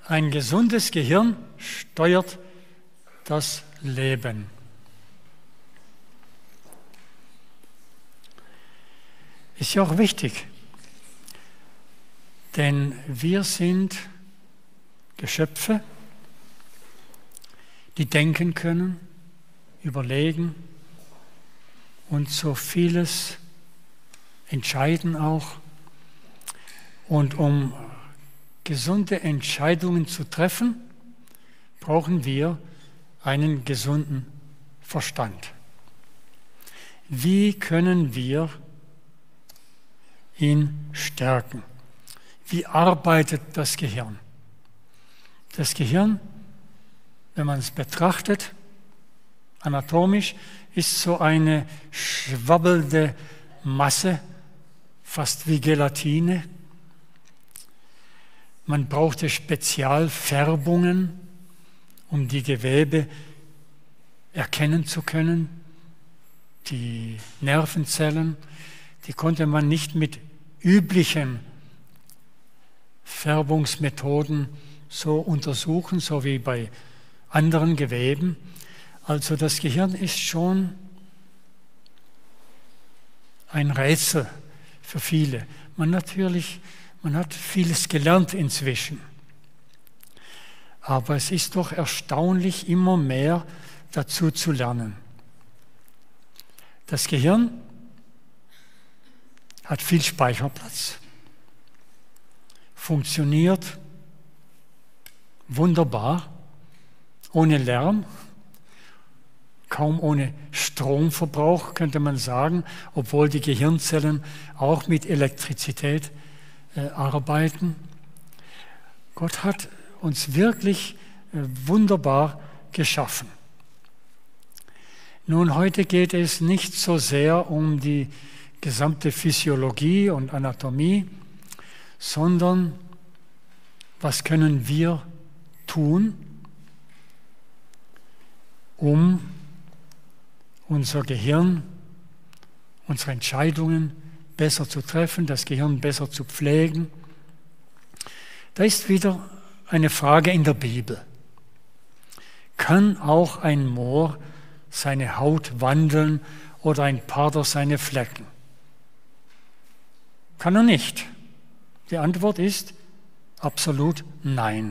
Ein gesundes Gehirn steuert das Leben. Ist ja auch wichtig, denn wir sind Geschöpfe, die denken können, überlegen und so vieles entscheiden auch. Und um gesunde Entscheidungen zu treffen, brauchen wir einen gesunden Verstand. Wie können wir ihn stärken? Wie arbeitet das Gehirn? Das Gehirn, wenn man es betrachtet, anatomisch, ist so eine schwabbelnde Masse, fast wie Gelatine. Man brauchte Spezialfärbungen, um die Gewebe erkennen zu können. Die Nervenzellen, die konnte man nicht mit üblichen Färbungsmethoden so untersuchen, so wie bei anderen Geweben. Also das Gehirn ist schon ein Rätsel für viele. Man hat vieles gelernt inzwischen. Aber es ist doch erstaunlich, immer mehr dazu zu lernen. Das Gehirn hat viel Speicherplatz, funktioniert wunderbar, ohne Lärm, kaum ohne Stromverbrauch, könnte man sagen, obwohl die Gehirnzellen auch mit Elektrizität arbeiten. Gott hat uns wirklich wunderbar geschaffen. Nun, heute geht es nicht so sehr um die gesamte Physiologie und Anatomie, sondern was können wir tun, um unser Gehirn, unsere Entscheidungen besser zu treffen, das Gehirn besser zu pflegen. Da ist wieder eine Frage in der Bibel. Kann auch ein Moor seine Haut wandeln oder ein Parther seine Flecken? Kann er nicht. Die Antwort ist absolut nein.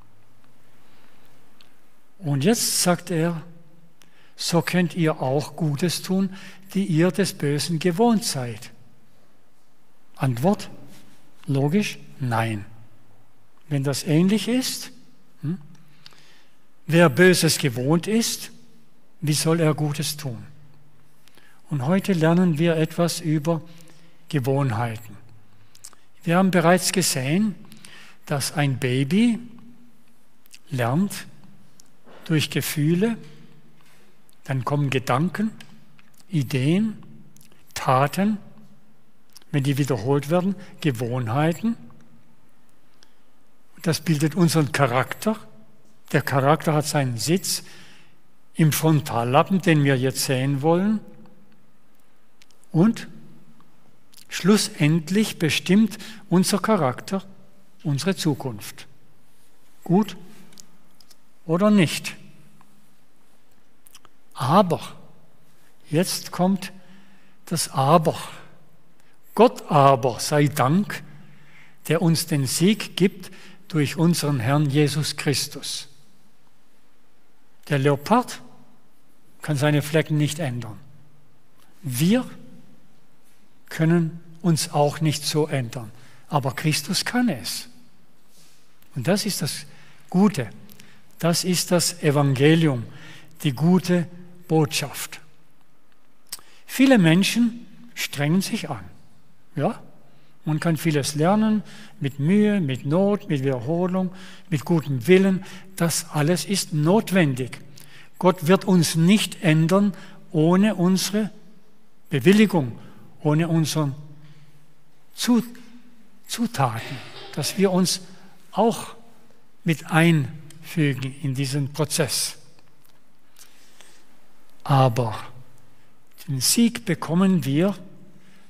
Und jetzt sagt er, so könnt ihr auch Gutes tun, die ihr des Bösen gewohnt seid. Antwort, logisch, nein. Wenn das ähnlich ist, wer Böses gewohnt ist, wie soll er Gutes tun? Und heute lernen wir etwas über Gewohnheiten. Wir haben bereits gesehen, dass ein Baby lernt durch Gefühle, dann kommen Gedanken, Ideen, Taten, wenn die wiederholt werden, Gewohnheiten. Das bildet unseren Charakter. Der Charakter hat seinen Sitz im Frontallappen, den wir jetzt sehen wollen. Und schlussendlich bestimmt unser Charakter unsere Zukunft. Gut oder nicht? Aber, jetzt kommt das Aber. Gott aber sei Dank, der uns den Sieg gibt durch unseren Herrn Jesus Christus. Der Leopard kann seine Flecken nicht ändern. Wir können uns auch nicht so ändern, aber Christus kann es. Und das ist das Gute. Das ist das Evangelium, die gute Botschaft. Viele Menschen strengen sich an. Ja, man kann vieles lernen, mit Mühe, mit Not, mit Wiederholung, mit gutem Willen. Das alles ist notwendig. Gott wird uns nicht ändern ohne unsere Bewilligung, ohne unsere Zutaten, dass wir uns auch mit einfügen in diesen Prozess. Aber den Sieg bekommen wir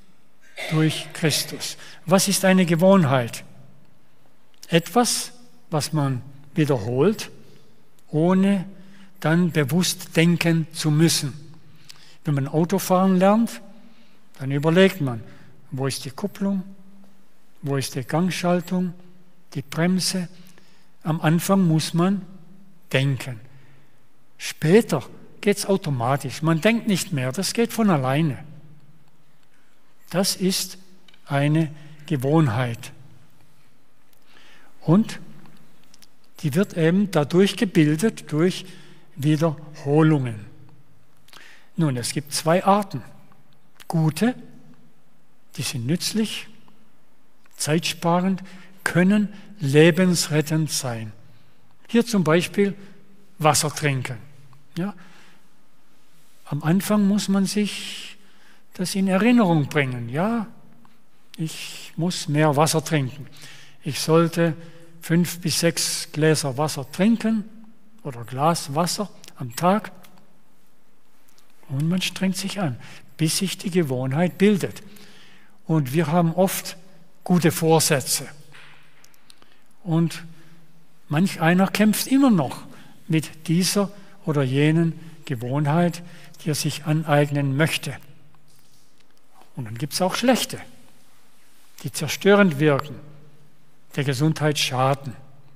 durch Christus. Was ist eine Gewohnheit? Etwas, was man wiederholt, ohne dann bewusst denken zu müssen. Wenn man Autofahren lernt, dann überlegt man, wo ist die Kupplung, wo ist die Gangschaltung, die Bremse. Am Anfang muss man denken. Später geht es automatisch. Man denkt nicht mehr, das geht von alleine. Das ist eine Gewohnheit. Und die wird eben dadurch gebildet, durch Wiederholungen. Nun, es gibt zwei Arten. Gute, die sind nützlich, zeitsparend, können lebensrettend sein. Hier zum Beispiel Wasser trinken. Ja? Am Anfang muss man sich das in Erinnerung bringen. Ja, ich muss mehr Wasser trinken. Ich sollte 5 bis 6 Gläser Wasser trinken oder Glas Wasser am Tag. Und man strengt sich an, bis sich die Gewohnheit bildet. Und wir haben oft gute Vorsätze. Und manch einer kämpft immer noch mit dieser oder jenen Gewohnheit, die er sich aneignen möchte. Und dann gibt es auch schlechte, die zerstörend wirken, der Gesundheit schaden.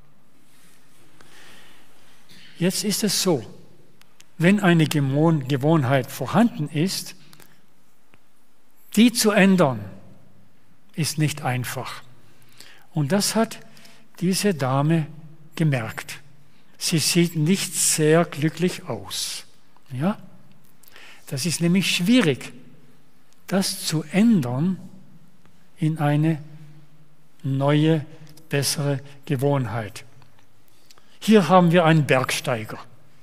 Jetzt ist es so, wenn eine Gewohnheit vorhanden ist, die zu ändern, ist nicht einfach. Und das hat diese Dame gemerkt. Sie sieht nicht sehr glücklich aus. Ja? Das ist nämlich schwierig, das zu ändern in eine neue, bessere Gewohnheit. Hier haben wir einen Bergsteiger.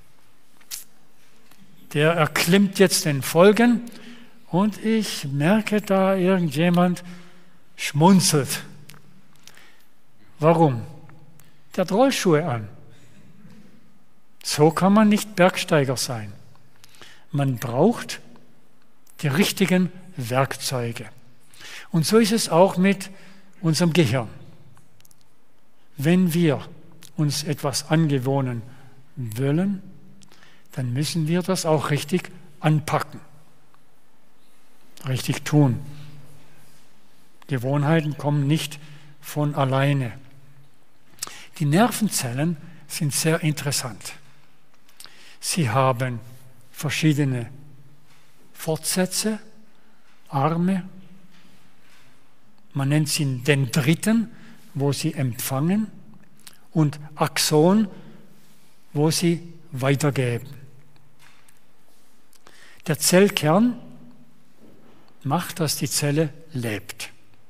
Der erklimmt jetzt den Folgen und ich merke, da irgendjemand schmunzelt. Warum? Der hat Rollschuhe an. So kann man nicht Bergsteiger sein. Man braucht die richtigen Werkzeuge. Und so ist es auch mit unserem Gehirn. Wenn wir uns etwas angewöhnen wollen, dann müssen wir das auch richtig anpacken, richtig tun. Gewohnheiten kommen nicht von alleine. Die Nervenzellen sind sehr interessant. Sie haben verschiedene Fortsätze, Arme. Man nennt sie Dendriten, wo sie empfangen, und Axon, wo sie weitergeben. Der Zellkern macht, dass die Zelle lebt.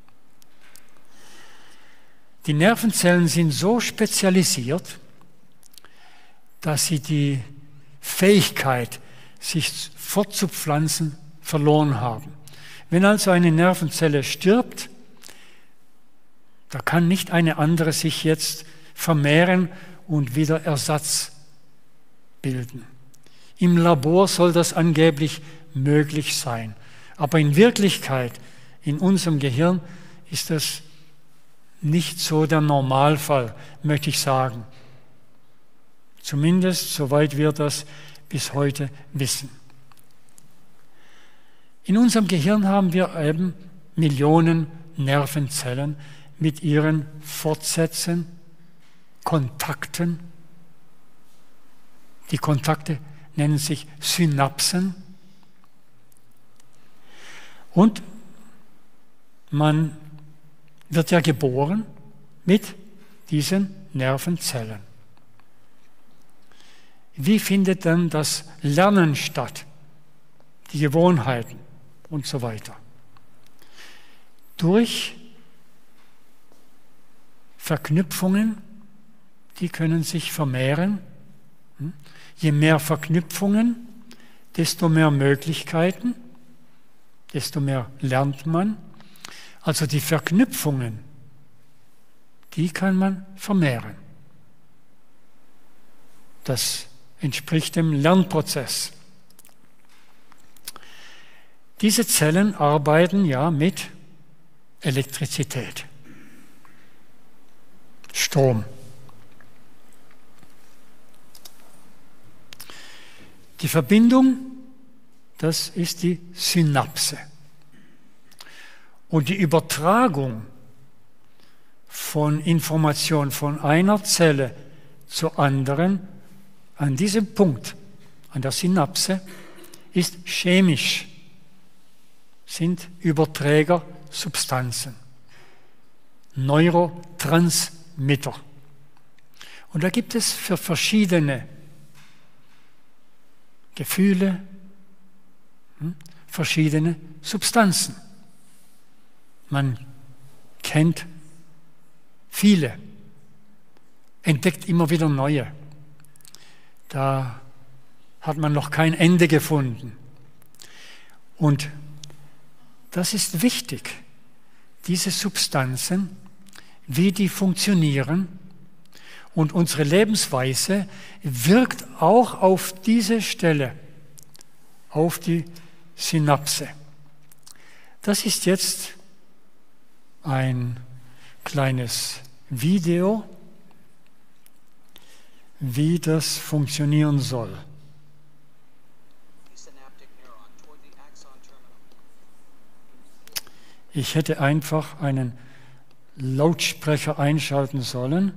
Die Nervenzellen sind so spezialisiert, dass sie die Fähigkeit, sich fortzupflanzen, verloren haben. Wenn also eine Nervenzelle stirbt, da kann nicht eine andere sich jetzt vermehren und wieder Ersatz bilden. Im Labor soll das angeblich möglich sein. Aber in Wirklichkeit, in unserem Gehirn, ist das nicht so der Normalfall, möchte ich sagen. Zumindest soweit wir das bis heute wissen. In unserem Gehirn haben wir eben Millionen Nervenzellen mit ihren Fortsätzen, Kontakten. Die Kontakte nennen sich Synapsen. Und man wird ja geboren mit diesen Nervenzellen. Wie findet dann das Lernen statt? Die Gewohnheiten und so weiter. Durch Verknüpfungen, die können sich vermehren. Je mehr Verknüpfungen, desto mehr Möglichkeiten, desto mehr lernt man. Also die Verknüpfungen, die kann man vermehren. Das entspricht dem Lernprozess. Diese Zellen arbeiten ja mit Elektrizität, Strom. Die Verbindung, das ist die Synapse. Und die Übertragung von Informationen von einer Zelle zur anderen an diesem Punkt, an der Synapse, ist chemisch, sind Überträgersubstanzen, Neurotransmitter. Und da gibt es für verschiedene Gefühle verschiedene Substanzen. Man kennt viele, entdeckt immer wieder neue. Da hat man noch kein Ende gefunden. Und das ist wichtig, diese Substanzen, wie die funktionieren. Und unsere Lebensweise wirkt auch auf diese Stelle, auf die Synapse. Das ist jetzt ein kleines Video, wie das funktionieren soll. Ich hätte einfach einen Lautsprecher einschalten sollen.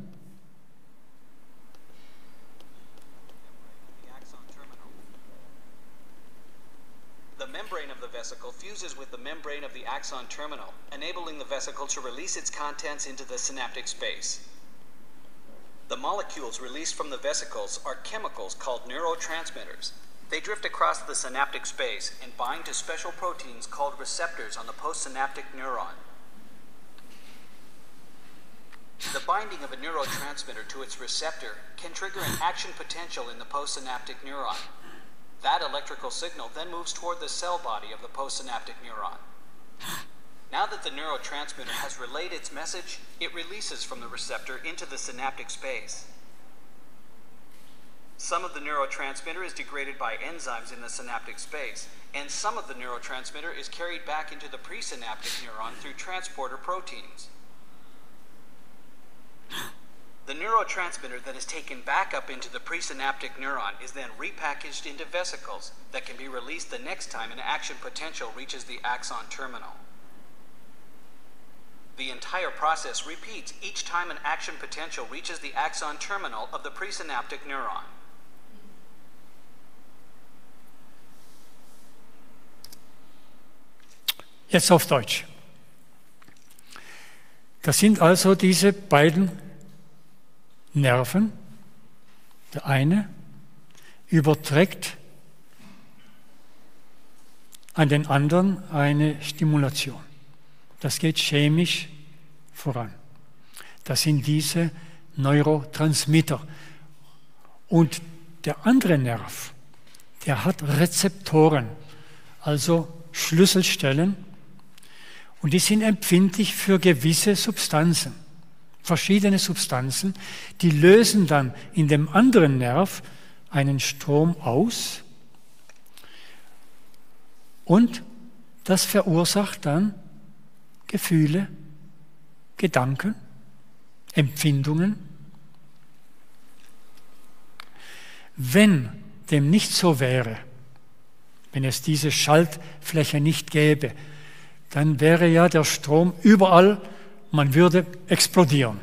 The membrane of the vesicle fuses with the membrane of the axon terminal, enabling the vesicle to release its contents into the synaptic space. The molecules released from the vesicles are chemicals called neurotransmitters. They drift across the synaptic space and bind to special proteins called receptors on the postsynaptic neuron. The binding of a neurotransmitter to its receptor can trigger an action potential in the postsynaptic neuron. That electrical signal then moves toward the cell body of the postsynaptic neuron. Now that the neurotransmitter has relayed its message, it releases from the receptor into the synaptic space. Some of the neurotransmitter is degraded by enzymes in the synaptic space, and some of the neurotransmitter is carried back into the presynaptic neuron through transporter proteins. The neurotransmitter that is taken back up into the presynaptic neuron is then repackaged into vesicles that can be released the next time an action potential reaches the axon terminal. The entire process repeats each time an action potential reaches the axon terminal of the presynaptic neuron. Jetzt auf Deutsch. Das sind also diese beiden Nerven. Der eine überträgt an den anderen eine Stimulation. Das geht chemisch voran. Das sind diese Neurotransmitter. Und der andere Nerv, der hat Rezeptoren, also Schlüsselstellen, und die sind empfindlich für gewisse Substanzen, verschiedene Substanzen, die lösen dann in dem anderen Nerv einen Strom aus und das verursacht dann Gefühle, Gedanken, Empfindungen. Wenn dem nicht so wäre, wenn es diese Schaltfläche nicht gäbe, dann wäre ja der Strom überall, man würde explodieren.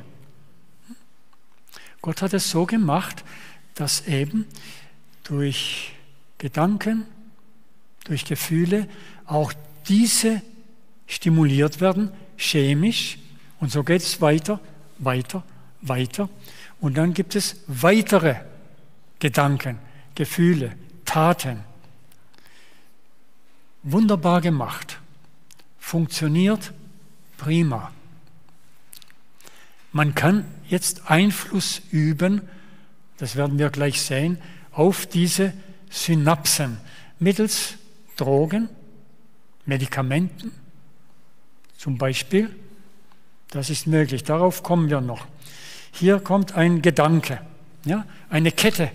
Gott hat es so gemacht, dass eben durch Gedanken, durch Gefühle auch diese stimuliert werden, chemisch, und so geht es weiter, weiter, weiter. Und dann gibt es weitere Gedanken, Gefühle, Taten. Wunderbar gemacht. Funktioniert prima. Man kann jetzt Einfluss üben, das werden wir gleich sehen, auf diese Synapsen mittels Drogen, Medikamenten zum Beispiel. Das ist möglich, darauf kommen wir noch. Hier kommt ein Gedanke, ja, eine Kette.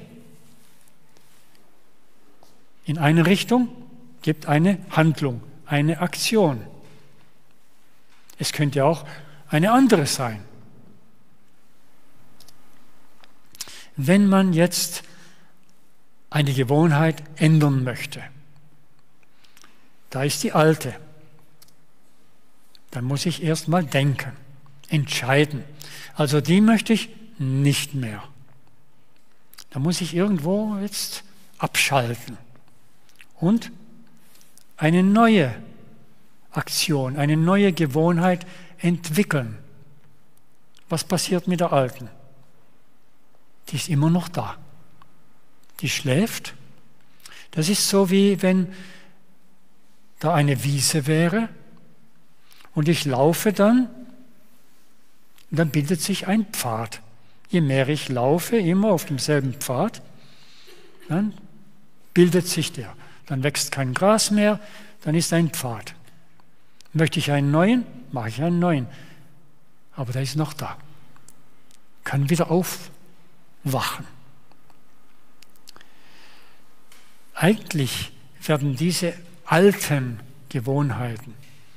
In eine Richtung gibt eine Handlung, eine Aktion. Es könnte auch eine andere sein. Wenn man jetzt eine Gewohnheit ändern möchte. Da ist die alte. Dann muss ich erst mal denken, entscheiden. Also die möchte ich nicht mehr. Da muss ich irgendwo jetzt abschalten und eine neue Aktion, eine neue Gewohnheit entwickeln. Was passiert mit der alten? Die ist immer noch da. Die schläft. Das ist so, wie wenn da eine Wiese wäre und ich laufe dann bildet sich ein Pfad. Je mehr ich laufe, immer auf demselben Pfad, dann bildet sich der. Dann wächst kein Gras mehr, dann ist ein Pfad. Möchte ich einen neuen, mache ich einen neuen. Aber der ist noch da. Kann wieder aufwachen. Eigentlich werden diese alten Gewohnheiten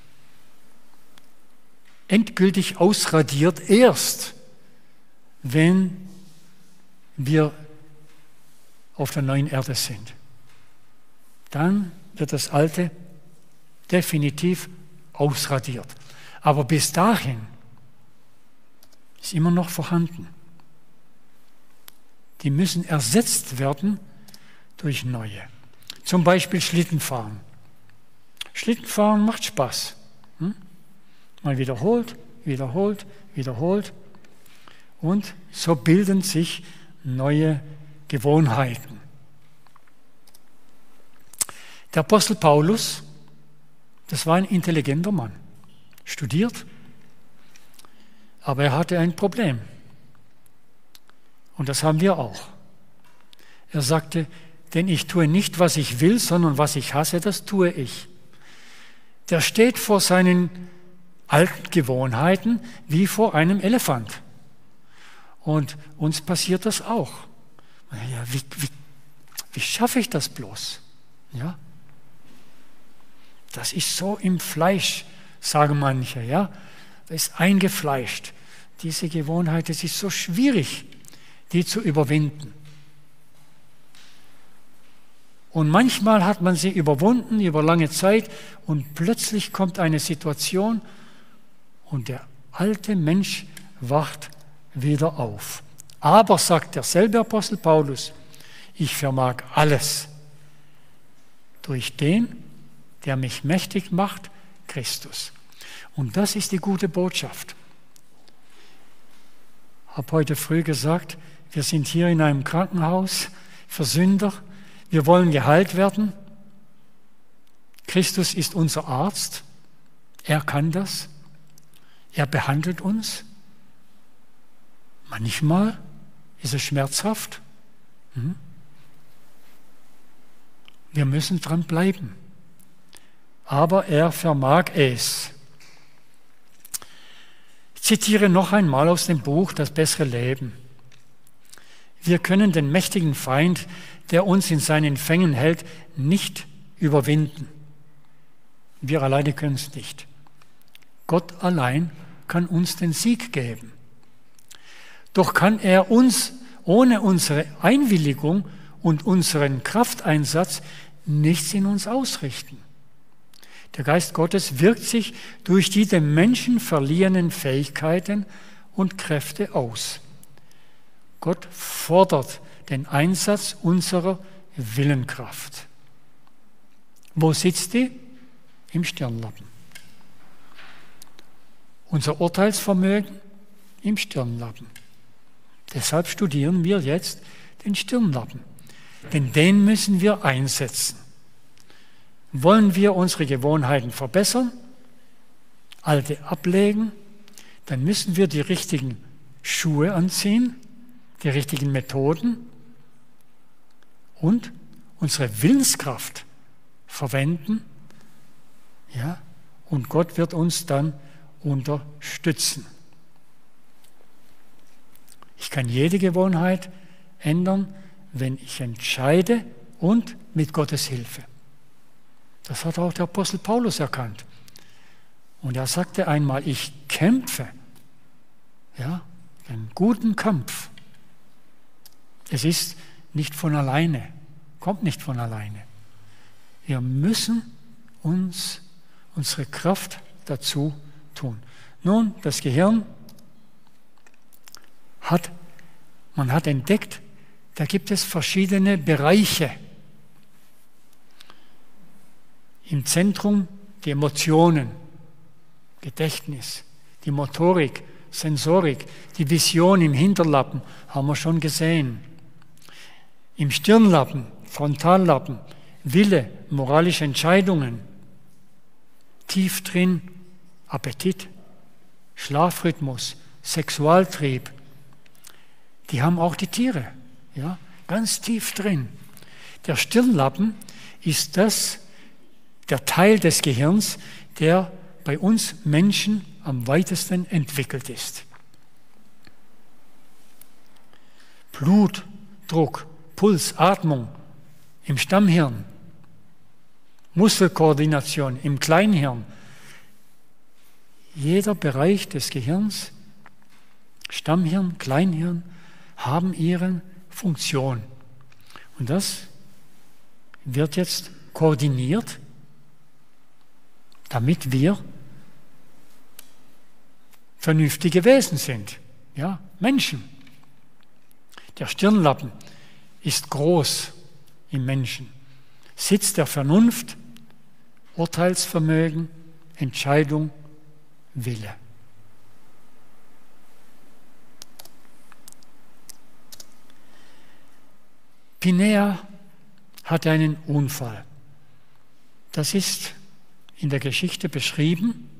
endgültig ausradiert erst, wenn wir auf der neuen Erde sind. Dann wird das Alte definitiv ausradiert. Aber bis dahin ist immer noch vorhanden. Die müssen ersetzt werden durch neue. Zum Beispiel Schlittenfahren. Schlittenfahren macht Spaß. Man wiederholt, wiederholt, wiederholt. Und so bilden sich neue Gewohnheiten. Der Apostel Paulus, das war ein intelligenter Mann, studiert, aber er hatte ein Problem. Und das haben wir auch. Er sagte, denn ich tue nicht, was ich will, sondern was ich hasse, das tue ich. Der steht vor seinen alten Gewohnheiten wie vor einem Elefant. Und uns passiert das auch. Ja, wie schaffe ich das bloß? Ja? Das ist so im Fleisch, sagen manche. Ja? Das ist eingefleischt. Diese Gewohnheit, es ist so schwierig, die zu überwinden. Und manchmal hat man sie überwunden über lange Zeit und plötzlich kommt eine Situation und der alte Mensch wacht wieder auf. Aber, sagt derselbe Apostel Paulus, ich vermag alles durch den, der mich mächtig macht, Christus. Und das ist die gute Botschaft. Ich habe heute früh gesagt, wir sind hier in einem Krankenhaus für Sünder. Wir wollen geheilt werden. Christus ist unser Arzt. Er kann das. Er behandelt uns. Manchmal ist es schmerzhaft. Wir müssen dran bleiben. Aber er vermag es. Ich zitiere noch einmal aus dem Buch Das bessere Leben. Wir können den mächtigen Feind, der uns in seinen Fängen hält, nicht überwinden. Wir alleine können es nicht. Gott allein kann uns den Sieg geben. Doch kann er uns ohne unsere Einwilligung und unseren Krafteinsatz nichts in uns ausrichten. Der Geist Gottes wirkt sich durch die dem Menschen verliehenen Fähigkeiten und Kräfte aus. Gott fordert den Einsatz unserer Willenkraft. Wo sitzt die? Im Stirnlappen. Unser Urteilsvermögen im Stirnlappen. Deshalb studieren wir jetzt den Stirnlappen. Denn den müssen wir einsetzen. Wollen wir unsere Gewohnheiten verbessern, alte ablegen, dann müssen wir die richtigen Schuhe anziehen, die richtigen Methoden und unsere Willenskraft verwenden. Ja, und Gott wird uns dann unterstützen. Ich kann jede Gewohnheit ändern, wenn ich entscheide und mit Gottes Hilfe. Das hat auch der Apostel Paulus erkannt. Und er sagte einmal, ich kämpfe, ja, einen guten Kampf. Es ist nicht von alleine, kommt nicht von alleine. Wir müssen unsere Kraft dazu tun. Nun, das Gehirn man hat entdeckt, da gibt es verschiedene Bereiche. Im Zentrum die Emotionen, Gedächtnis, die Motorik, Sensorik, die Vision im Hinterlappen, haben wir schon gesehen. Im Stirnlappen, Frontallappen, Wille, moralische Entscheidungen. Tief drin Appetit, Schlafrhythmus, Sexualtrieb. Die haben auch die Tiere, ja, ganz tief drin. Der Stirnlappen ist der Teil des Gehirns, der bei uns Menschen am weitesten entwickelt ist. Blutdruck, Puls, Atmung im Stammhirn, Muskelkoordination im Kleinhirn. Jeder Bereich des Gehirns, Stammhirn, Kleinhirn, haben ihre Funktion. Und das wird jetzt koordiniert, damit wir vernünftige Wesen sind. Ja, Menschen. Der Stirnlappen ist groß im Menschen. Sitz der Vernunft, Urteilsvermögen, Entscheidung, Wille. Pinea hatte einen Unfall. Das ist in der Geschichte beschrieben.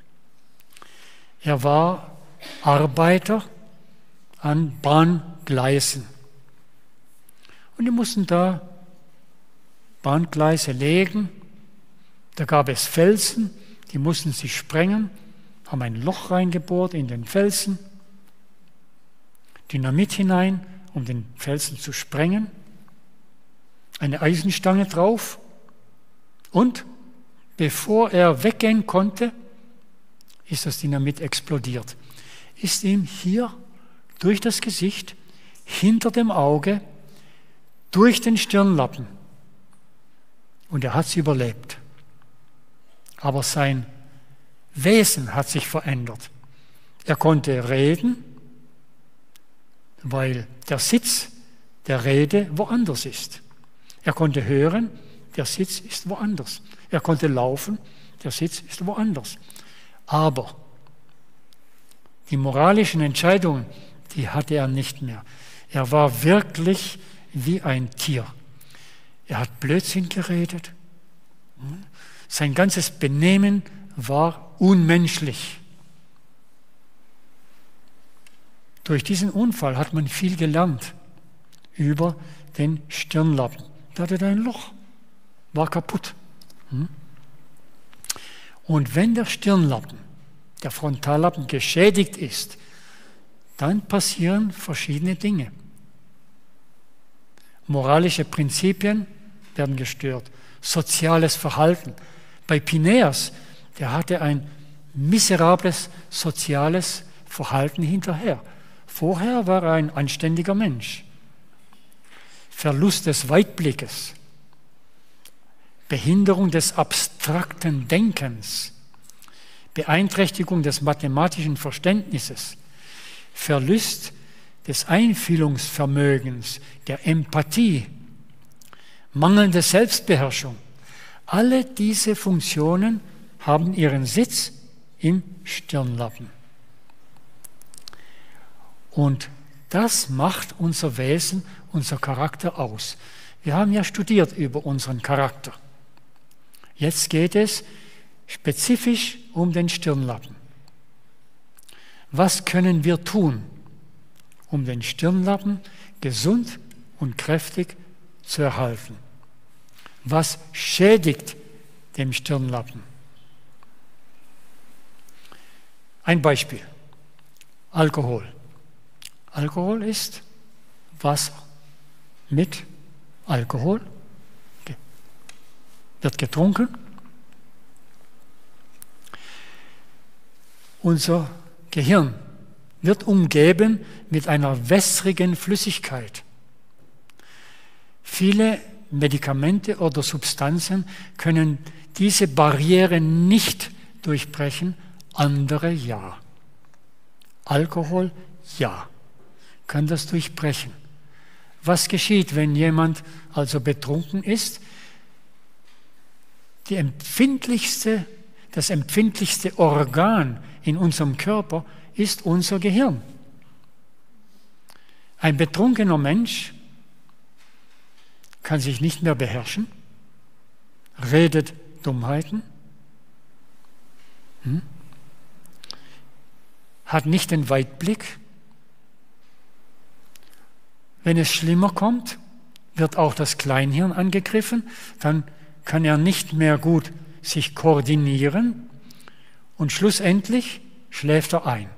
Er war Arbeiter an Bahngleisen. Und die mussten da Bahngleise legen. Da gab es Felsen, die mussten sie sprengen, haben ein Loch reingebohrt in den Felsen, Dynamit hinein, um den Felsen zu sprengen, eine Eisenstange drauf und bevor er weggehen konnte, ist das Dynamit explodiert. Ist ihm hier durch das Gesicht, hinter dem Auge, durch den Stirnlappen. Und er hat es überlebt. Aber sein Wesen hat sich verändert. Er konnte reden, weil der Sitz der Rede woanders ist. Er konnte hören, der Sitz ist woanders. Er konnte laufen, der Sitz ist woanders. Aber die moralischen Entscheidungen, die hatte er nicht mehr. Er war wirklich wie ein Tier. Er hat Blödsinn geredet. Sein ganzes Benehmen war unmenschlich. Durch diesen Unfall hat man viel gelernt über den Stirnlappen. Da hatte er ein Loch, war kaputt. Und wenn der Stirnlappen, der Frontallappen geschädigt ist, dann passieren verschiedene Dinge. Moralische Prinzipien werden gestört, soziales Verhalten. Bei Pineas, der hatte ein miserables soziales Verhalten hinterher. Vorher war er ein anständiger Mensch. Verlust des Weitblickes, Behinderung des abstrakten Denkens, Beeinträchtigung des mathematischen Verständnisses, Verlust des Einfühlungsvermögens, der Empathie, mangelnde Selbstbeherrschung. Alle diese Funktionen haben ihren Sitz im Stirnlappen. Und das macht unser Wesen, unser Charakter aus. Wir haben ja studiert über unseren Charakter. Jetzt geht es spezifisch um den Stirnlappen. Was können wir tun, um den Stirnlappen gesund und kräftig zu erhalten? Was schädigt dem Stirnlappen? Ein Beispiel: Alkohol. Alkohol ist Wasser mit Alkohol, wird getrunken. Unser Gehirn wird umgeben mit einer wässrigen Flüssigkeit. Viele Medikamente oder Substanzen können diese Barriere nicht durchbrechen, andere ja. Alkohol, ja, kann das durchbrechen. Was geschieht, wenn jemand also betrunken ist? Das empfindlichste Organ in unserem Körper ist unser Gehirn. Ein betrunkener Mensch kann sich nicht mehr beherrschen, redet Dummheiten, hat nicht den Weitblick. Wenn es schlimmer kommt, wird auch das Kleinhirn angegriffen, dann kann er nicht mehr gut sich koordinieren und schlussendlich schläft er ein,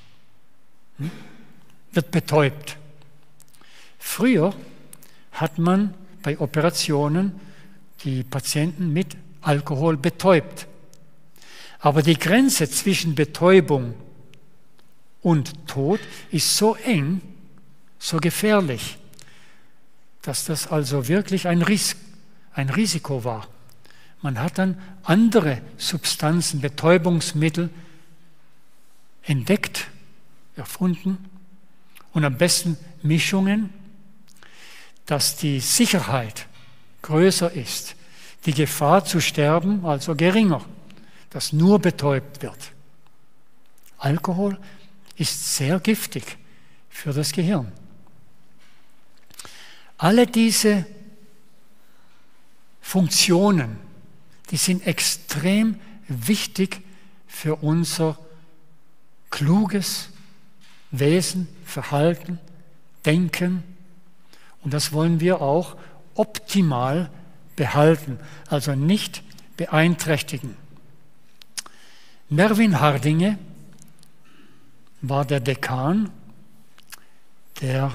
wird betäubt. Früher hat man bei Operationen die Patienten mit Alkohol betäubt. Aber die Grenze zwischen Betäubung und Tod ist so eng, so gefährlich, dass das also wirklich ein Risiko war. Man hat dann andere Substanzen, Betäubungsmittel entdeckt, erfunden und am besten Mischungen, dass die Sicherheit größer ist, die Gefahr zu sterben also geringer, dass nur betäubt wird. Alkohol ist sehr giftig für das Gehirn. Alle diese Funktionen, die sind extrem wichtig für unser kluges Wesen, Verhalten, Denken. Und das wollen wir auch optimal behalten, also nicht beeinträchtigen. Mervyn Hardinge war der Dekan der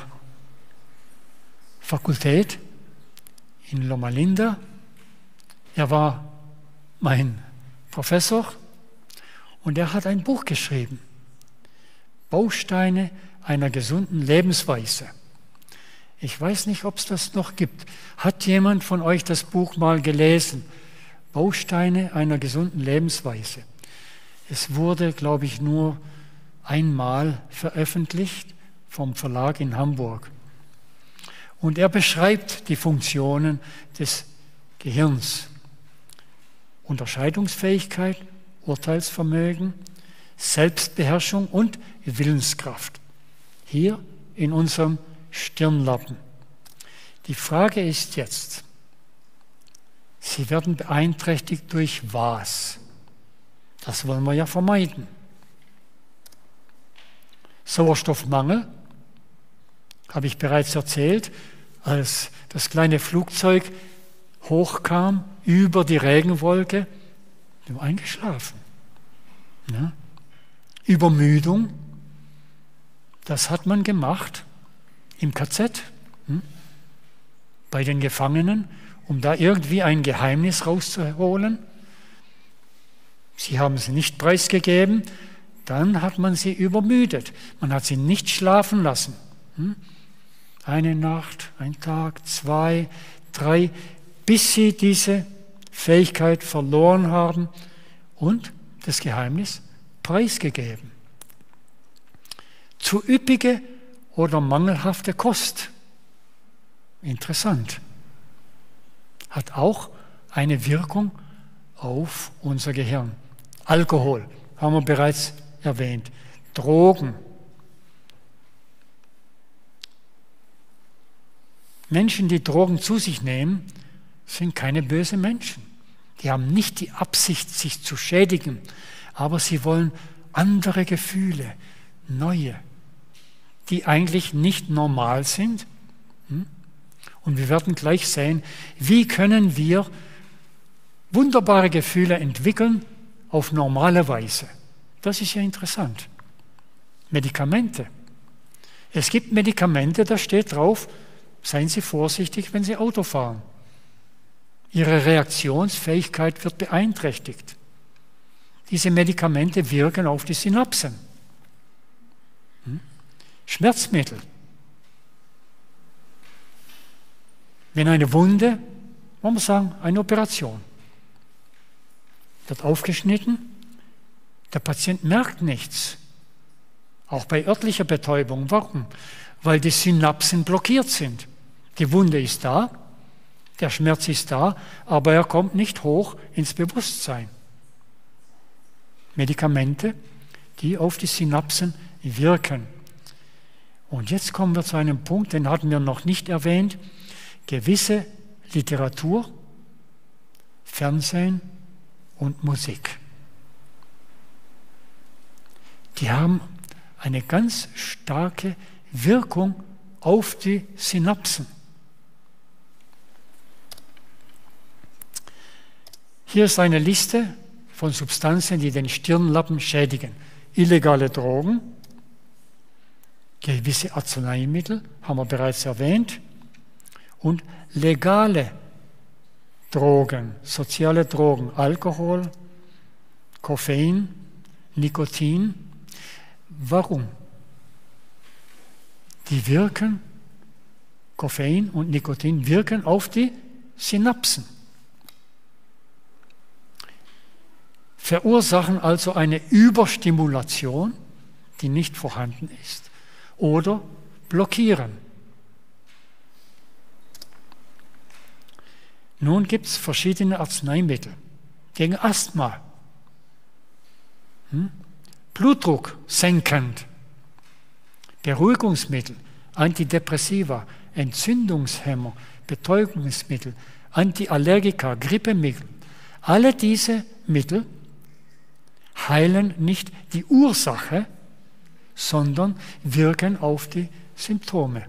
Fakultät in Loma Linda. Er war mein Professor und er hat ein Buch geschrieben, Bausteine einer gesunden Lebensweise. Ich weiß nicht, ob es das noch gibt. Hat jemand von euch das Buch mal gelesen? Bausteine einer gesunden Lebensweise. Es wurde, glaube ich, nur einmal veröffentlicht vom Verlag in Hamburg. Und er beschreibt die Funktionen des Gehirns. Unterscheidungsfähigkeit, Urteilsvermögen, Selbstbeherrschung und Willenskraft. Hier in unserem Stirnlappen. Die Frage ist jetzt, sie werden beeinträchtigt durch was? Das wollen wir ja vermeiden. Sauerstoffmangel, habe ich bereits erzählt, als das kleine Flugzeug hochkam über die Regenwolke, nur eingeschlafen. Ja? Übermüdung, das hat man gemacht im KZ, bei den Gefangenen, um da irgendwie ein Geheimnis rauszuholen. Sie haben es nicht preisgegeben, dann hat man sie übermüdet. Man hat sie nicht schlafen lassen. Eine Nacht, ein Tag, 2, 3, bis sie diese Fähigkeit verloren haben und das Geheimnis preisgegeben. Zu üppige oder mangelhafte Kost. Interessant. Hat auch eine Wirkung auf unser Gehirn. Alkohol, haben wir bereits erwähnt. Drogen. Menschen, die Drogen zu sich nehmen, sind keine bösen Menschen. Die haben nicht die Absicht, sich zu schädigen, aber sie wollen andere Gefühle, neue, die eigentlich nicht normal sind. Und wir werden gleich sehen, wie können wir wunderbare Gefühle entwickeln auf normale Weise. Das ist ja interessant. Medikamente. Es gibt Medikamente, da steht drauf, seien Sie vorsichtig, wenn Sie Auto fahren. Ihre Reaktionsfähigkeit wird beeinträchtigt. Diese Medikamente wirken auf die Synapsen. Schmerzmittel. Wenn eine Wunde, wollen wir sagen, eine Operation, wird aufgeschnitten, der Patient merkt nichts. Auch bei örtlicher Betäubung. Warum? Weil die Synapsen blockiert sind. Die Wunde ist da, der Schmerz ist da, aber er kommt nicht hoch ins Bewusstsein. Medikamente, die auf die Synapsen wirken. Und jetzt kommen wir zu einem Punkt, den hatten wir noch nicht erwähnt. Gewisse Literatur, Fernsehen und Musik. Die haben eine ganz starke Wirkung auf die Synapsen. Hier ist eine Liste von Substanzen, die den Stirnlappen schädigen. Illegale Drogen, gewisse Arzneimittel, haben wir bereits erwähnt, und legale Drogen, soziale Drogen, Alkohol, Koffein, Nikotin. Warum? Die wirken, Koffein und Nikotin wirken auf die Synapsen. Verursachen also eine Überstimulation, die nicht vorhanden ist, oder blockieren. Nun gibt es verschiedene Arzneimittel gegen Asthma, Blutdruck senkend, Beruhigungsmittel, Antidepressiva, Entzündungshemmer, Betäubungsmittel, Antiallergika, Grippemittel. Alle diese Mittel heilen nicht die Ursache, sondern wirken auf die Symptome.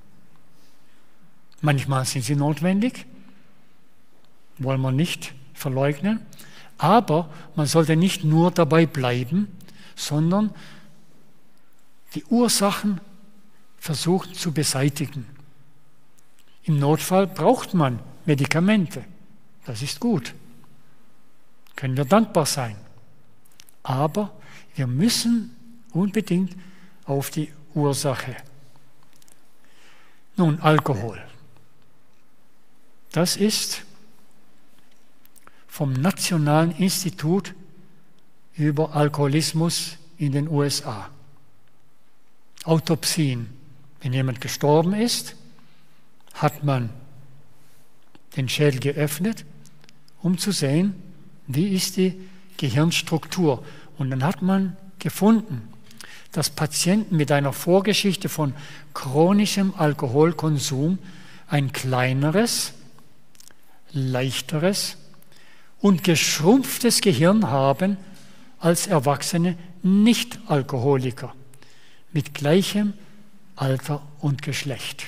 Manchmal sind sie notwendig, wollen wir nicht verleugnen, aber man sollte nicht nur dabei bleiben, sondern die Ursachen versuchen zu beseitigen. Im Notfall braucht man Medikamente, das ist gut, können wir dankbar sein. Aber wir müssen unbedingt auf die Ursache. Nun, Alkohol. Das ist vom Nationalen Institut über Alkoholismus in den USA. Autopsien. Wenn jemand gestorben ist, hat man den Schädel geöffnet, um zu sehen, wie ist die Gehirnstruktur. Und dann hat man gefunden, dass Patienten mit einer Vorgeschichte von chronischem Alkoholkonsum ein kleineres, leichteres und geschrumpftes Gehirn haben als erwachsene Nicht-Alkoholiker mit gleichem Alter und Geschlecht.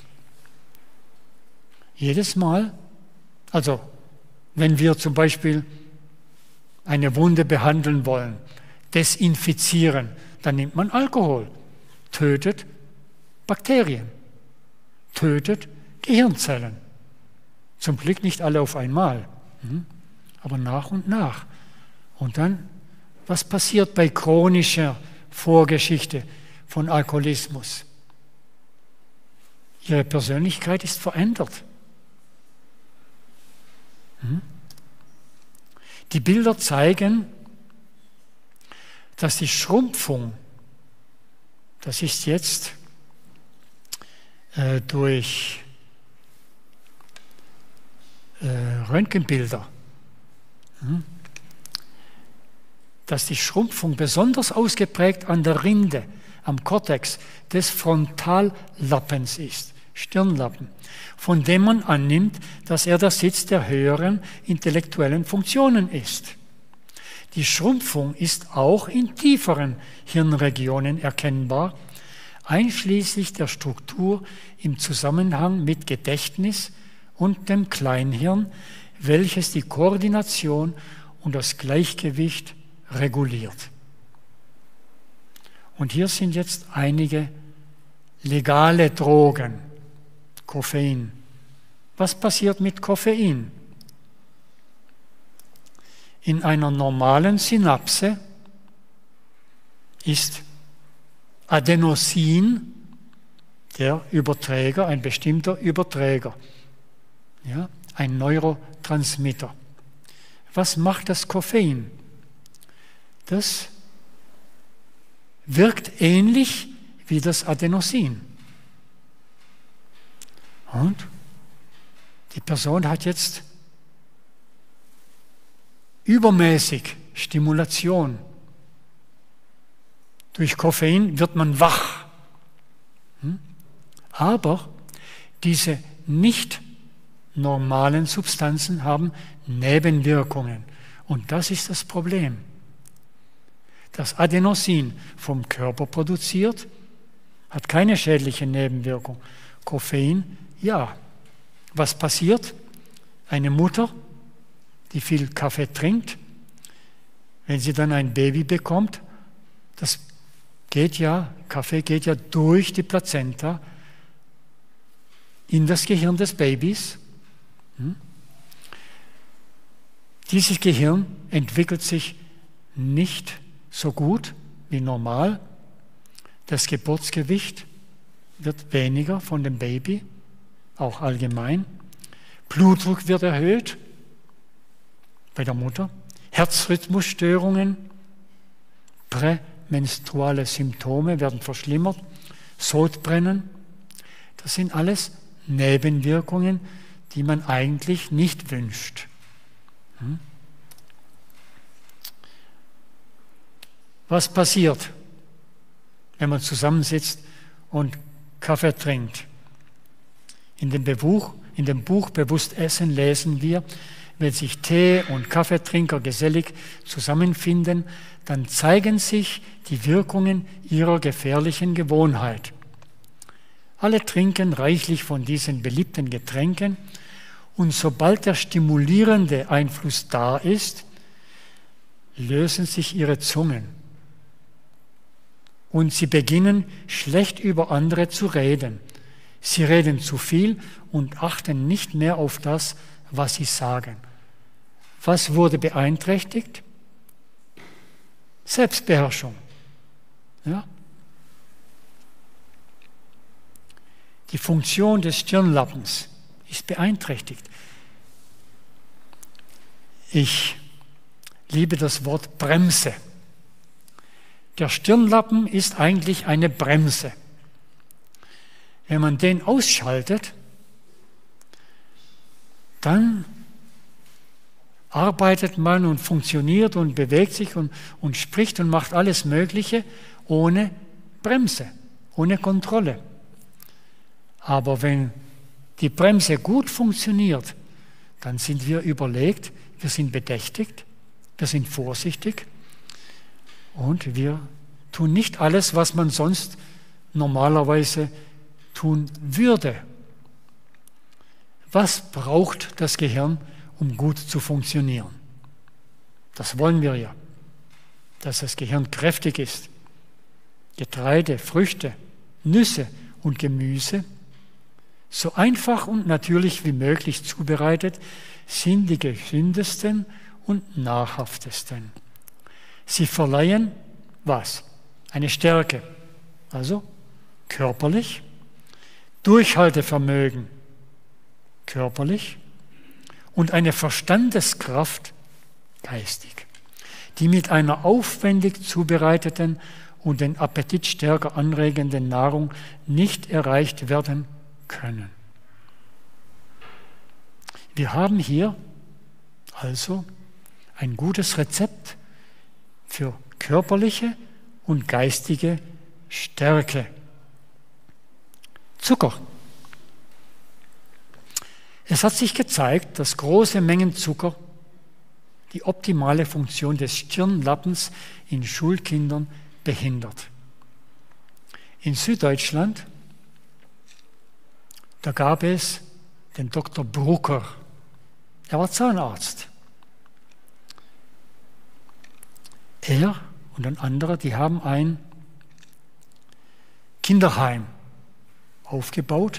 Jedes Mal, also wenn wir zum Beispiel eine Wunde behandeln wollen, desinfizieren, dann nimmt man Alkohol, tötet Bakterien, tötet Gehirnzellen. Zum Glück nicht alle auf einmal, aber nach und nach. Und dann, was passiert bei chronischer Vorgeschichte von Alkoholismus? Ihre Persönlichkeit ist verändert. Die Bilder zeigen, dass die Schrumpfung, das ist jetzt durch Röntgenbilder, dass die Schrumpfung besonders ausgeprägt an der Rinde, am Kortex des Frontallappens ist, Stirnlappen, von dem man annimmt, dass er der Sitz der höheren intellektuellen Funktionen ist. Die Schrumpfung ist auch in tieferen Hirnregionen erkennbar, einschließlich der Struktur im Zusammenhang mit Gedächtnis und dem Kleinhirn, welches die Koordination und das Gleichgewicht reguliert. Und hier sind jetzt einige legale Drogen. Koffein. Was passiert mit Koffein? In einer normalen Synapse ist Adenosin der Überträger, ein bestimmter Überträger. Ja, ein Neurotransmitter. Was macht das Koffein? Das wirkt ähnlich wie das Adenosin. Und die Person hat jetzt übermäßig Stimulation. Durch Koffein wird man wach. Aber diese nicht normalen Substanzen haben Nebenwirkungen. Und das ist das Problem. Das Adenosin vom Körper produziert, hat keine schädliche Nebenwirkung. Koffein, ja. Was passiert? Eine Mutter, die viel Kaffee trinkt, wenn sie dann ein Baby bekommt, Kaffee geht ja durch die Plazenta in das Gehirn des Babys. Dieses Gehirn entwickelt sich nicht so gut wie normal. Das Geburtsgewicht wird weniger von dem Baby, auch allgemein. Blutdruck wird erhöht bei der Mutter. Herzrhythmusstörungen, prämenstruale Symptome werden verschlimmert. Sodbrennen, das sind alles Nebenwirkungen, die man eigentlich nicht wünscht. Was passiert, wenn man zusammensitzt und Kaffee trinkt? In dem Buch Bewusst Essen lesen wir, wenn sich Tee- und Kaffeetrinker gesellig zusammenfinden, dann zeigen sich die Wirkungen ihrer gefährlichen Gewohnheit. Alle trinken reichlich von diesen beliebten Getränken und sobald der stimulierende Einfluss da ist, lösen sich ihre Zungen und sie beginnen schlecht über andere zu reden. Sie reden zu viel und achten nicht mehr auf das, was sie sagen. Was wurde beeinträchtigt? Selbstbeherrschung. Ja? Die Funktion des Stirnlappens ist beeinträchtigt. Ich liebe das Wort Bremse. Der Stirnlappen ist eigentlich eine Bremse. Wenn man den ausschaltet, dann arbeitet man und funktioniert und bewegt sich und spricht und macht alles Mögliche ohne Bremse, ohne Kontrolle. Aber wenn die Bremse gut funktioniert, dann sind wir überlegt, wir sind bedächtigt, wir sind vorsichtig und wir tun nicht alles, was man sonst normalerweise tun würde. Was braucht das Gehirn, um gut zu funktionieren? Das wollen wir ja, dass das Gehirn kräftig ist. Getreide, Früchte, Nüsse und Gemüse, so einfach und natürlich wie möglich zubereitet, sind die gesündesten und nahrhaftesten. Sie verleihen was? Eine Stärke, also körperlich, Durchhaltevermögen, körperlich und eine Verstandeskraft, geistig, die mit einer aufwendig zubereiteten und den Appetit stärker anregenden Nahrung nicht erreicht werden können. Wir haben hier also ein gutes Rezept für körperliche und geistige Stärke. Zucker. Es hat sich gezeigt, dass große Mengen Zucker die optimale Funktion des Stirnlappens in Schulkindern behindert. In Süddeutschland, da gab es den Dr. Brucker. Er war Zahnarzt. Er und ein anderer, die haben ein Kinderheim aufgebaut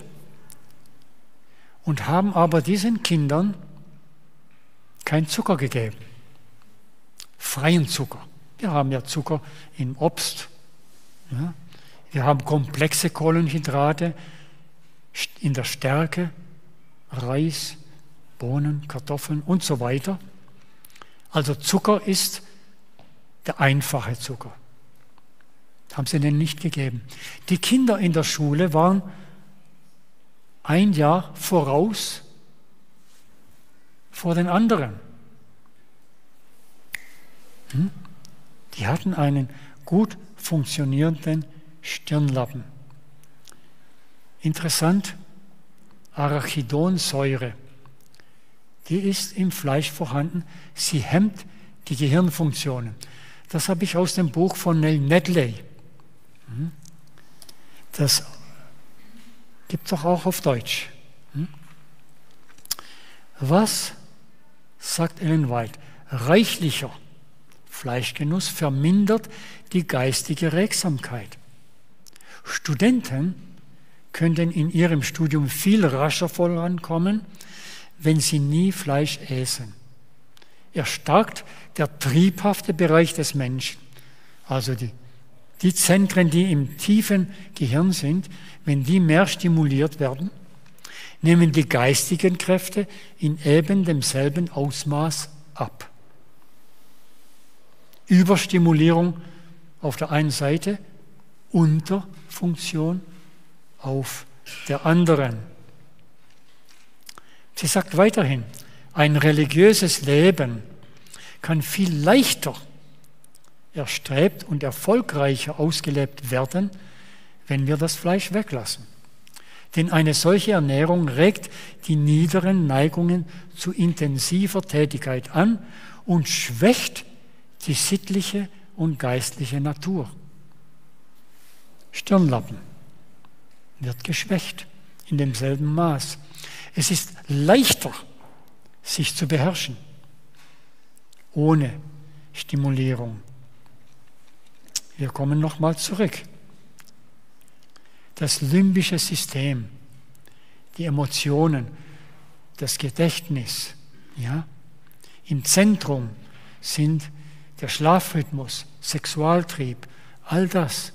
und haben aber diesen Kindern kein Zucker gegeben. Freien Zucker. Wir haben ja Zucker im Obst. Ja. Wir haben komplexe Kohlenhydrate in der Stärke, Reis, Bohnen, Kartoffeln und so weiter. Also Zucker ist der einfache Zucker. Haben sie denen nicht gegeben. Die Kinder in der Schule waren ein Jahr voraus vor den anderen. Die hatten einen gut funktionierenden Stirnlappen. Interessant, Arachidonsäure, die ist im Fleisch vorhanden. Sie hemmt die Gehirnfunktionen. Das habe ich aus dem Buch von Neil Nedley. Das gibt es doch auch auf Deutsch. Was sagt Ellen White? Reichlicher Fleischgenuss vermindert die geistige Regsamkeit. Studenten könnten in ihrem Studium viel rascher vorankommen, wenn sie nie Fleisch essen. Erstarkt der triebhafte Bereich des Menschen, also die Zentren, die im tiefen Gehirn sind, wenn die mehr stimuliert werden, nehmen die geistigen Kräfte in eben demselben Ausmaß ab. Überstimulierung auf der einen Seite, Unterfunktion auf der anderen. Sie sagt weiterhin, ein religiöses Leben kann viel leichter erstrebt und erfolgreicher ausgelebt werden, wenn wir das Fleisch weglassen. Denn eine solche Ernährung regt die niederen Neigungen zu intensiver Tätigkeit an und schwächt die sittliche und geistliche Natur. Stirnlappen wird geschwächt in demselben Maß. Es ist leichter, sich zu beherrschen, ohne Stimulierung. Wir kommen nochmal zurück. Das limbische System, die Emotionen, das Gedächtnis, ja, im Zentrum sind der Schlafrhythmus, Sexualtrieb, all das.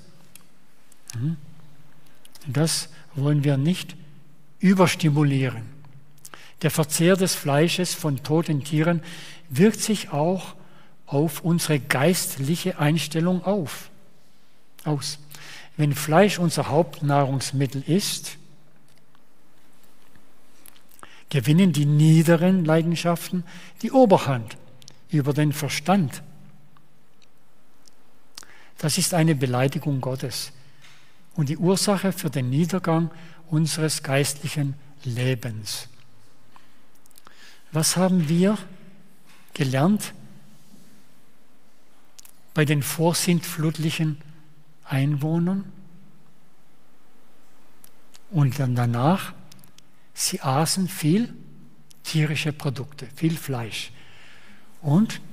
Das wollen wir nicht überstimulieren. Der Verzehr des Fleisches von toten Tieren wirkt sich auch auf unsere geistliche Einstellung aus. Wenn Fleisch unser Hauptnahrungsmittel ist, gewinnen die niederen Leidenschaften die Oberhand über den Verstand. Das ist eine Beleidigung Gottes und die Ursache für den Niedergang unseres geistlichen Lebens. Was haben wir gelernt bei den vorsintflutlichen Einwohnern? Und dann danach, sie aßen viel tierische Produkte, viel Fleisch. Und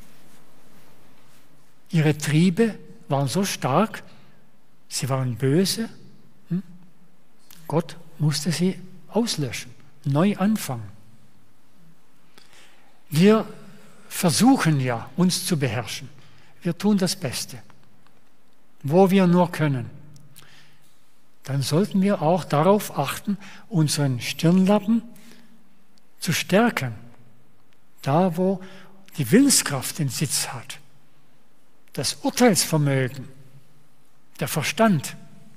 ihre Triebe waren so stark, sie waren böse. Gott musste sie auslöschen, neu anfangen. Wir versuchen ja, uns zu beherrschen. Wir tun das Beste, wo wir nur können. Dann sollten wir auch darauf achten, unseren Stirnlappen zu stärken. Da, wo die Willenskraft den Sitz hat. Das Urteilsvermögen, der Verstand,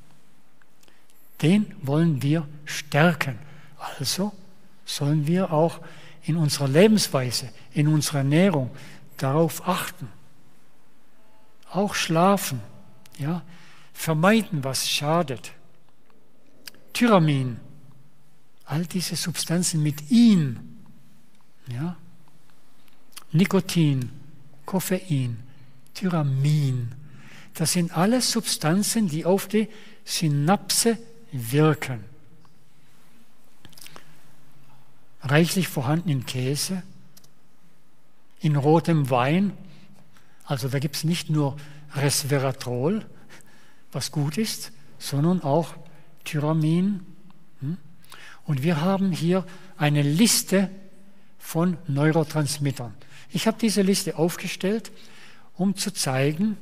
den wollen wir stärken. Also sollen wir auch in unserer Lebensweise, in unserer Ernährung darauf achten. Auch schlafen, ja, vermeiden, was schadet. Tyramin, all diese Substanzen mit In, ja, Nikotin, Koffein, Tyramin, das sind alles Substanzen, die auf die Synapse wirken. Reichlich vorhanden in Käse, in rotem Wein, also da gibt es nicht nur Resveratrol, was gut ist, sondern auch Tyramin. Und wir haben hier eine Liste von Neurotransmittern. Ich habe diese Liste aufgestellt, um zu zeigen,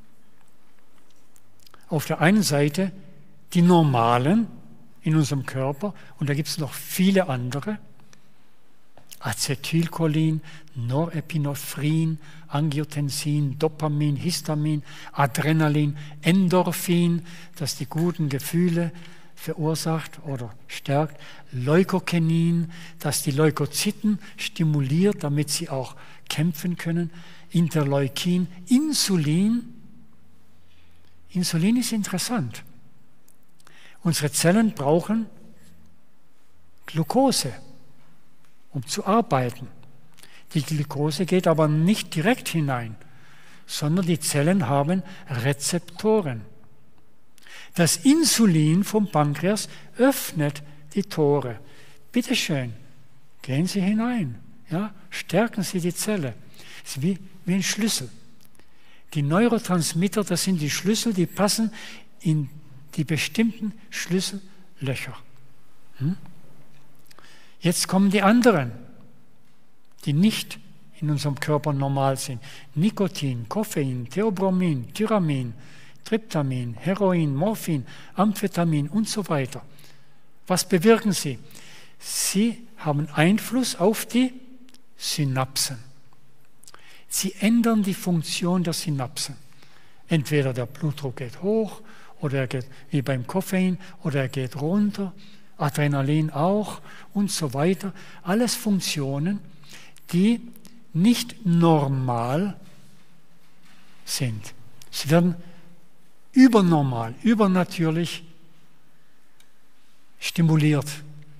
auf der einen Seite die normalen in unserem Körper, und da gibt es noch viele andere, Acetylcholin, Norepinephren, Angiotensin, Dopamin, Histamin, Adrenalin, Endorphin, das die guten Gefühle verursacht oder stärkt, Leukokenin, das die Leukozyten stimuliert, damit sie auch kämpfen können, Interleukin, Insulin. Insulin ist interessant. Unsere Zellen brauchen Glucose, um zu arbeiten. Die Glucose geht aber nicht direkt hinein, sondern die Zellen haben Rezeptoren. Das Insulin vom Pankreas öffnet die Tore. Bitte schön, gehen Sie hinein, ja? Stärken Sie die Zelle. Es ist wie ein Schlüssel. Die Neurotransmitter, das sind die Schlüssel, die passen in die bestimmten Schlüssellöcher. Jetzt kommen die anderen, die nicht in unserem Körper normal sind. Nikotin, Koffein, Theobromin, Tyramin, Triptamin, Heroin, Morphin, Amphetamin und so weiter. Was bewirken sie? Sie haben Einfluss auf die Synapsen. Sie ändern die Funktion der Synapsen. Entweder der Blutdruck geht hoch, oder er geht wie beim Koffein, oder er geht runter, Adrenalin auch und so weiter. Alles Funktionen, die nicht normal sind. Sie werden übernormal, übernatürlich stimuliert.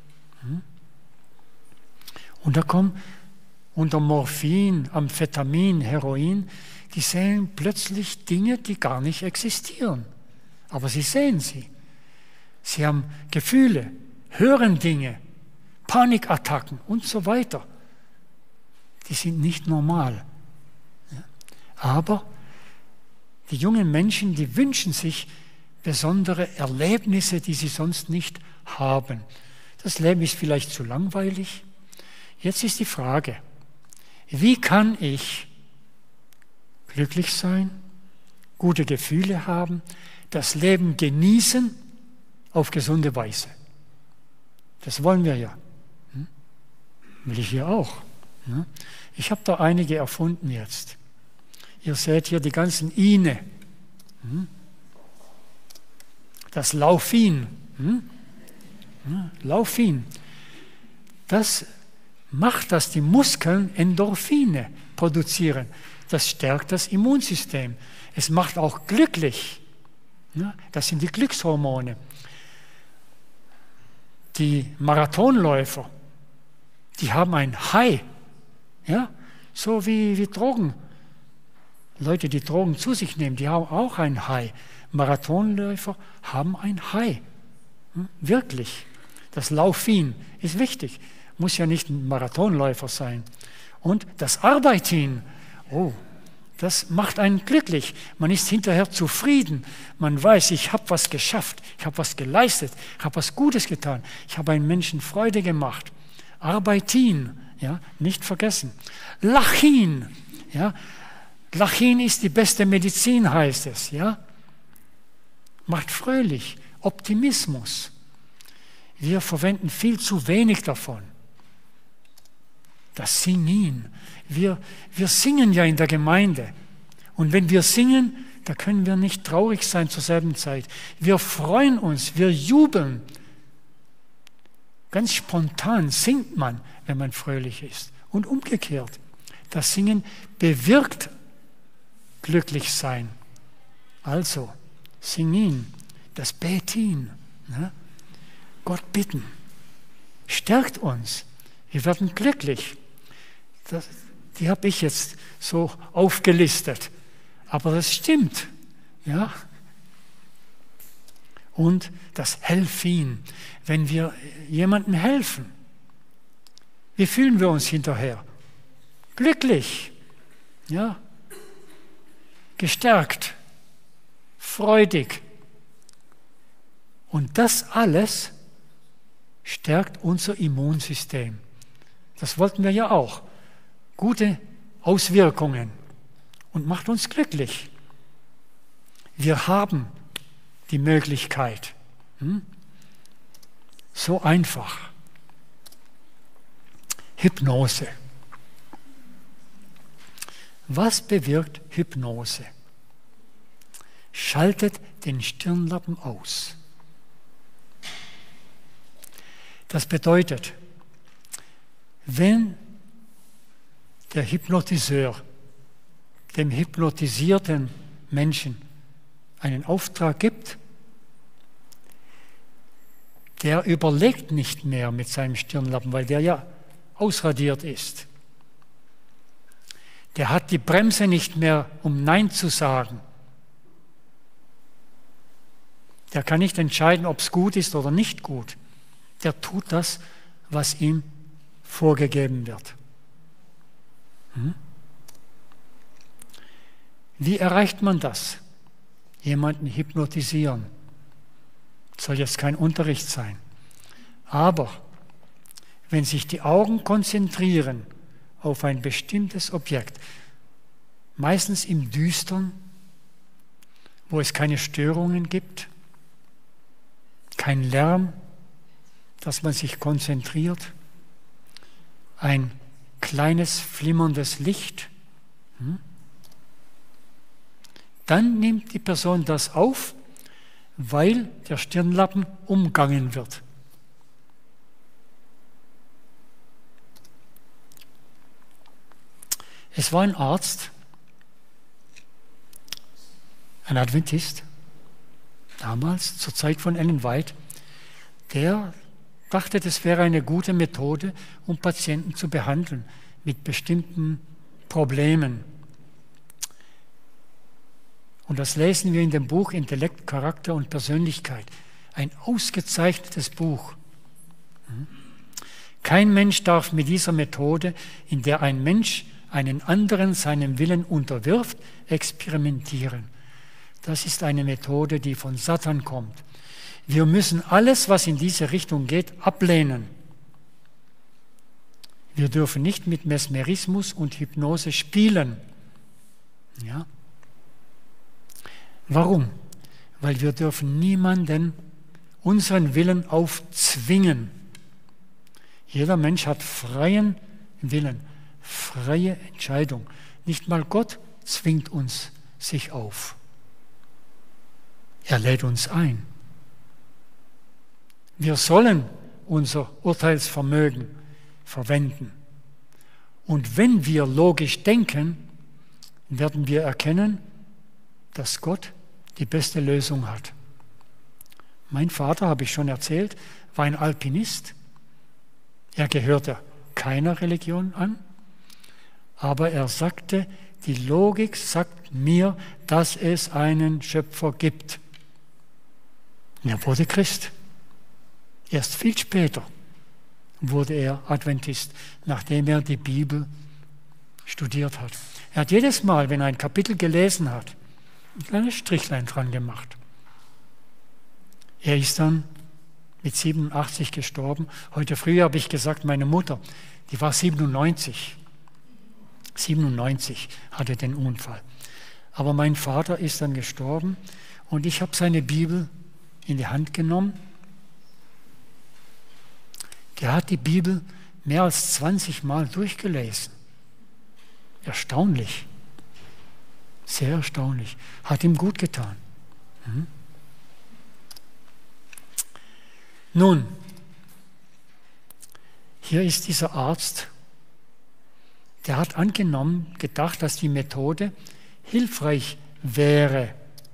Und da kommen unter Morphin, Amphetamin, Heroin, die sehen plötzlich Dinge, die gar nicht existieren. Aber sie sehen sie. Sie haben Gefühle, hören Dinge, Panikattacken und so weiter. Die sind nicht normal. Aber die jungen Menschen, die wünschen sich besondere Erlebnisse, die sie sonst nicht haben. Das Leben ist vielleicht zu langweilig. Jetzt ist die Frage, wie kann ich glücklich sein, gute Gefühle haben, das Leben genießen auf gesunde Weise? Das wollen wir ja. Will ich hier auch. Ich habe da einige erfunden jetzt. Ihr seht hier die ganzen Ine. Das Laufin. Laufin. Das macht, dass die Muskeln Endorphine produzieren. Das stärkt das Immunsystem. Es macht auch glücklich. Das sind die Glückshormone. Die Marathonläufer, die haben ein High. Ja? So wie Drogen. Leute, die Drogen zu sich nehmen, die haben auch ein High. Marathonläufer haben ein High. Wirklich. Das Laufin ist wichtig. Muss ja nicht ein Marathonläufer sein. Und das Arbeitin, das macht einen glücklich. Man ist hinterher zufrieden. Man weiß, ich habe was geschafft, ich habe was geleistet, ich habe was Gutes getan, ich habe einen Menschen Freude gemacht. Arbeitin, ja, nicht vergessen. Lachin, ja. Lachin ist die beste Medizin, heißt es, ja. Macht fröhlich. Optimismus. Wir verwenden viel zu wenig davon. Das Singen. Wir singen ja in der Gemeinde. Und wenn wir singen, da können wir nicht traurig sein zur selben Zeit. Wir freuen uns, wir jubeln. Ganz spontan singt man, wenn man fröhlich ist. Und umgekehrt. Das Singen bewirkt glücklich sein. Also, Singen, das Betin, ne? Gott bitten, stärkt uns. Wir werden glücklich. Die habe ich jetzt so aufgelistet. Aber das stimmt. Ja? Und das Helfen, wenn wir jemandem helfen. Wie fühlen wir uns hinterher? Glücklich. Ja? Gestärkt. Freudig. Und das alles stärkt unser Immunsystem. Das wollten wir ja auch. Gute Auswirkungen und macht uns glücklich. Wir haben die Möglichkeit. So einfach. Hypnose. Was bewirkt Hypnose? Schaltet den Stirnlappen aus. Das bedeutet, wenn der Hypnotiseur dem hypnotisierten Menschen einen Auftrag gibt, der überlegt nicht mehr mit seinem Stirnlappen, weil der ja ausradiert ist. Der hat die Bremse nicht mehr, um Nein zu sagen. Der kann nicht entscheiden, ob es gut ist oder nicht gut. Der tut das, was ihm vorgegeben wird. Wie erreicht man das? Jemanden hypnotisieren. Soll jetzt kein Unterricht sein. Aber wenn sich die Augen konzentrieren auf ein bestimmtes Objekt, meistens im Düstern, wo es keine Störungen gibt, kein Lärm, dass man sich konzentriert, ein kleines flimmerndes Licht, dann nimmt die Person das auf, weil der Stirnlappen umgangen wird. Es war ein Arzt, ein Adventist, damals zur Zeit von Ellen White, der dachte, das wäre eine gute Methode, um Patienten zu behandeln mit bestimmten Problemen. Und das lesen wir in dem Buch Intellekt, Charakter und Persönlichkeit. Ein ausgezeichnetes Buch. Kein Mensch darf mit dieser Methode, in der ein Mensch einen anderen seinem Willen unterwirft, experimentieren. Das ist eine Methode, die von Satan kommt. Wir müssen alles, was in diese Richtung geht, ablehnen. Wir dürfen nicht mit Mesmerismus und Hypnose spielen. Ja? Warum? Weil wir dürfen niemanden unseren Willen aufzwingen. Jeder Mensch hat freien Willen, freie Entscheidung. Nicht mal Gott zwingt uns sich auf. Er lädt uns ein. Wir sollen unser Urteilsvermögen verwenden. Und wenn wir logisch denken, werden wir erkennen, dass Gott die beste Lösung hat. Mein Vater, habe ich schon erzählt, war ein Alpinist. Er gehörte keiner Religion an, aber er sagte, die Logik sagt mir, dass es einen Schöpfer gibt. Und er wurde Christ. Erst viel später wurde er Adventist, nachdem er die Bibel studiert hat. Er hat jedes Mal, wenn er ein Kapitel gelesen hat, ein kleines Strichlein dran gemacht. Er ist dann mit 87 gestorben. Heute früh habe ich gesagt, meine Mutter, die war 97. 97 hatte den Unfall. Aber mein Vater ist dann gestorben und ich habe seine Bibel in die Hand genommen. Der hat die Bibel mehr als 20 Mal durchgelesen. Erstaunlich. Sehr erstaunlich. Hat ihm gut getan. Nun, hier ist dieser Arzt, der hat gedacht, dass die Methode hilfreich wäre.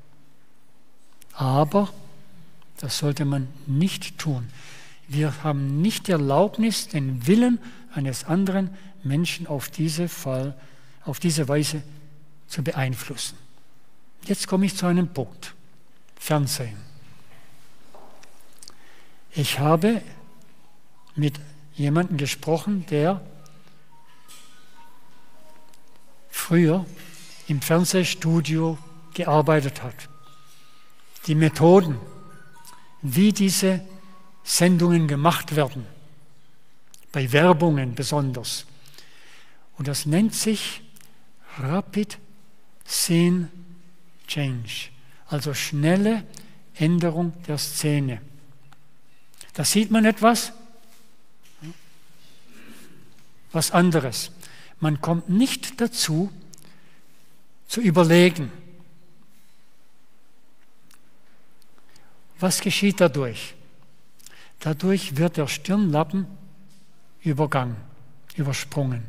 Aber das sollte man nicht tun. Wir haben nicht die Erlaubnis, den Willen eines anderen Menschen auf diese Weise zu beeinflussen. Jetzt komme ich zu einem Punkt. Fernsehen. Ich habe mit jemandem gesprochen, der früher im Fernsehstudio gearbeitet hat. Die Methoden, wie diese Sendungen gemacht werden, bei Werbungen besonders. Und das nennt sich Rapid Scene Change, also schnelle Änderung der Szene. Da sieht man etwas was anderes. Man kommt nicht dazu, zu überlegen, was geschieht dadurch? Dadurch wird der Stirnlappen übersprungen.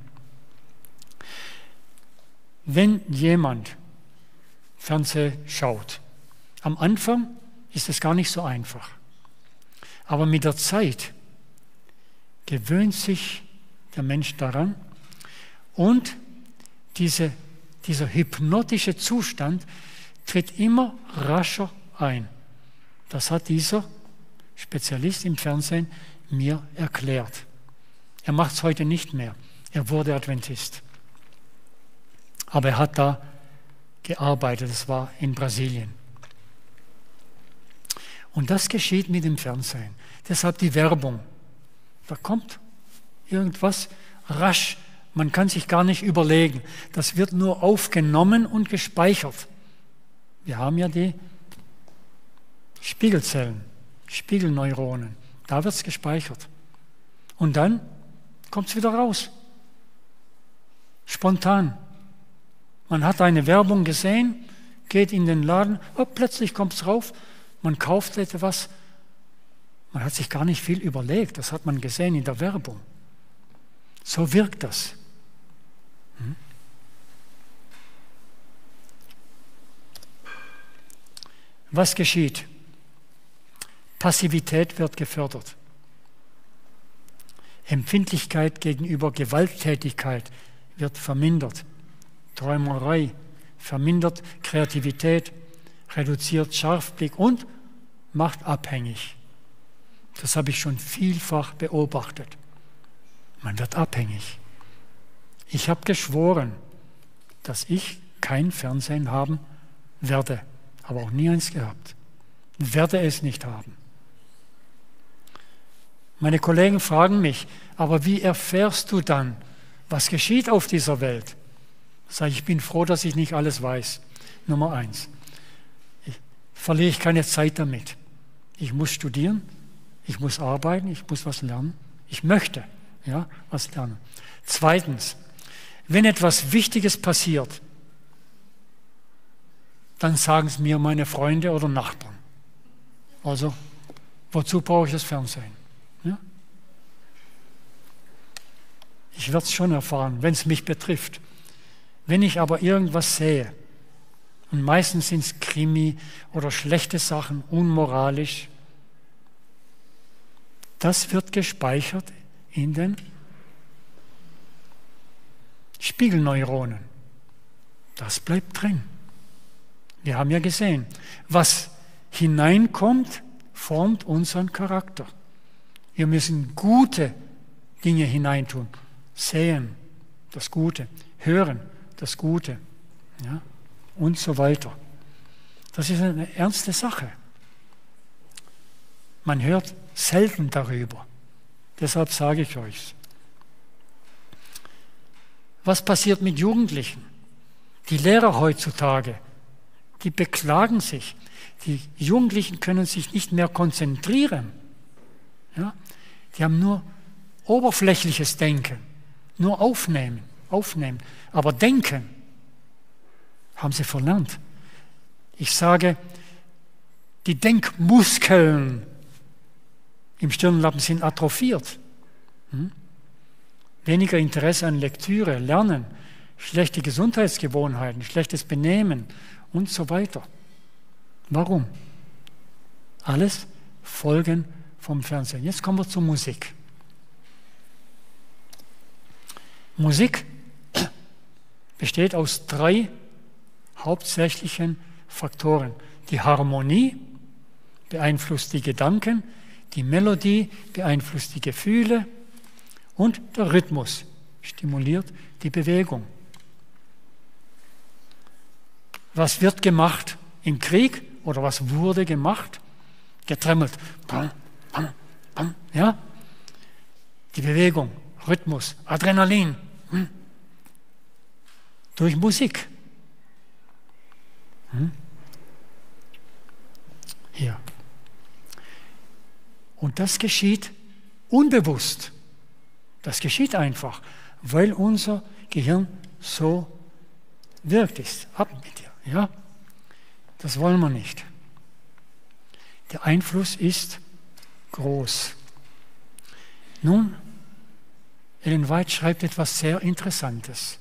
Wenn jemand Fernsehen schaut, am Anfang ist es gar nicht so einfach. Aber mit der Zeit gewöhnt sich der Mensch daran und dieser hypnotische Zustand tritt immer rascher ein. Das hat dieser Spezialist im Fernsehen mir erklärt. Er macht es heute nicht mehr. Er wurde Adventist. Aber er hat da gearbeitet. Das war in Brasilien. Und das geschieht mit dem Fernsehen. Deshalb die Werbung. Da kommt irgendwas rasch. Man kann sich gar nicht überlegen. Das wird nur aufgenommen und gespeichert. Wir haben ja die Spiegelzellen, Spiegelneuronen. Da wird es gespeichert. Und dann kommt es wieder raus. Spontan. Man hat eine Werbung gesehen, geht in den Laden, plötzlich kommt es rauf, man kauft etwas. Man hat sich gar nicht viel überlegt, das hat man gesehen in der Werbung. So wirkt das. Was geschieht? Passivität wird gefördert. Empfindlichkeit gegenüber Gewalttätigkeit wird vermindert. Träumerei vermindert Kreativität, reduziert Scharfblick und macht abhängig. Das habe ich schon vielfach beobachtet. Man wird abhängig. Ich habe geschworen, dass ich kein Fernsehen haben werde, aber auch nie eins gehabt. Werde es nicht haben. Meine Kollegen fragen mich, aber wie erfährst du dann, was geschieht auf dieser Welt? Sage ich, bin froh, dass ich nicht alles weiß. Nummer 1. Verliere ich keine Zeit damit. Ich muss studieren, ich muss arbeiten, ich muss was lernen. Ich möchte was lernen. 2. Wenn etwas Wichtiges passiert, dann sagen es mir meine Freunde oder Nachbarn. Also, wozu brauche ich das Fernsehen? Ja? Ich werde es schon erfahren, wenn es mich betrifft. Wenn ich aber irgendwas sehe, und meistens sind es Krimi oder schlechte Sachen, unmoralisch, das wird gespeichert in den Spiegelneuronen. Das bleibt drin. Wir haben ja gesehen, was hineinkommt, formt unseren Charakter. Wir müssen gute Dinge hineintun. Sehen, das Gute. Hören, das Gute. Ja, und so weiter. Das ist eine ernste Sache. Man hört selten darüber. Deshalb sage ich euch. Was passiert mit Jugendlichen? Die Lehrer heutzutage, die beklagen sich. Die Jugendlichen können sich nicht mehr konzentrieren. Ja? Die haben nur oberflächliches Denken, nur aufnehmen. Aber denken haben sie verlernt. Ich sage, die Denkmuskeln im Stirnlappen sind atrophiert. Weniger Interesse an Lektüre, Lernen, schlechte Gesundheitsgewohnheiten, schlechtes Benehmen und so weiter. Warum? Alles Folgen vom Fernsehen. Jetzt kommen wir zur Musik. Musik besteht aus 3 hauptsächlichen Faktoren. Die Harmonie beeinflusst die Gedanken, die Melodie beeinflusst die Gefühle und der Rhythmus stimuliert die Bewegung. Was wird gemacht im Krieg oder was wurde gemacht? Getremmelt. Bam, bam, bam, ja? Die Bewegung, Rhythmus, Adrenalin. Durch Musik. Hier. Und das geschieht unbewusst. Das geschieht einfach, weil unser Gehirn so wirkt ist. Ab mit dir. Ja? Das wollen wir nicht. Der Einfluss ist groß. Nun, Ellen White schreibt etwas sehr Interessantes.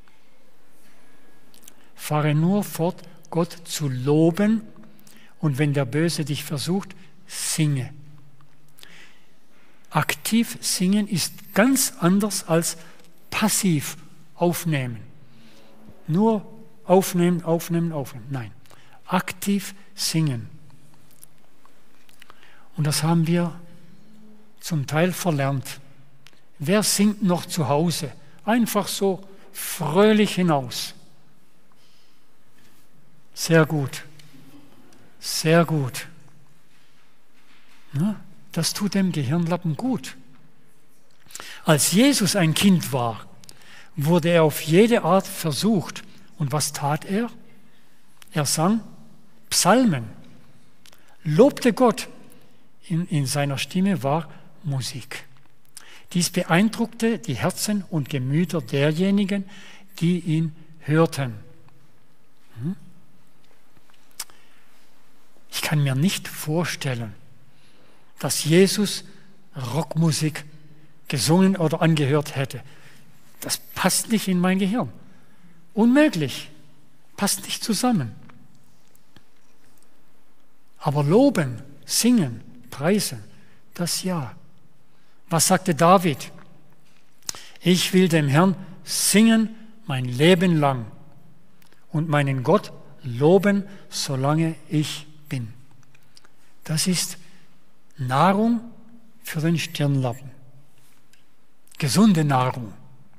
Fahre nur fort, Gott zu loben, und wenn der Böse dich versucht, singe. Aktiv singen ist ganz anders als passiv aufnehmen. Nur aufnehmen. Nein, aktiv singen. Und das haben wir zum Teil verlernt. Wer singt noch zu Hause? Einfach so fröhlich hinaus. Sehr gut. Sehr gut. Ja, das tut dem Gehirnlappen gut. Als Jesus ein Kind war, wurde er auf jede Art versucht. Und was tat er? Er sang Psalmen, lobte Gott. In seiner Stimme war Musik. Dies beeindruckte die Herzen und Gemüter derjenigen, die ihn hörten. Ich kann mir nicht vorstellen, dass Jesus Rockmusik gesungen oder angehört hätte. Das passt nicht in mein Gehirn. Unmöglich. Passt nicht zusammen. Aber loben, singen, preisen, das ja. Was sagte David? Ich will dem Herrn singen mein Leben lang und meinen Gott loben, solange ich bin. Das ist Nahrung für den Stirnlappen. Gesunde Nahrung.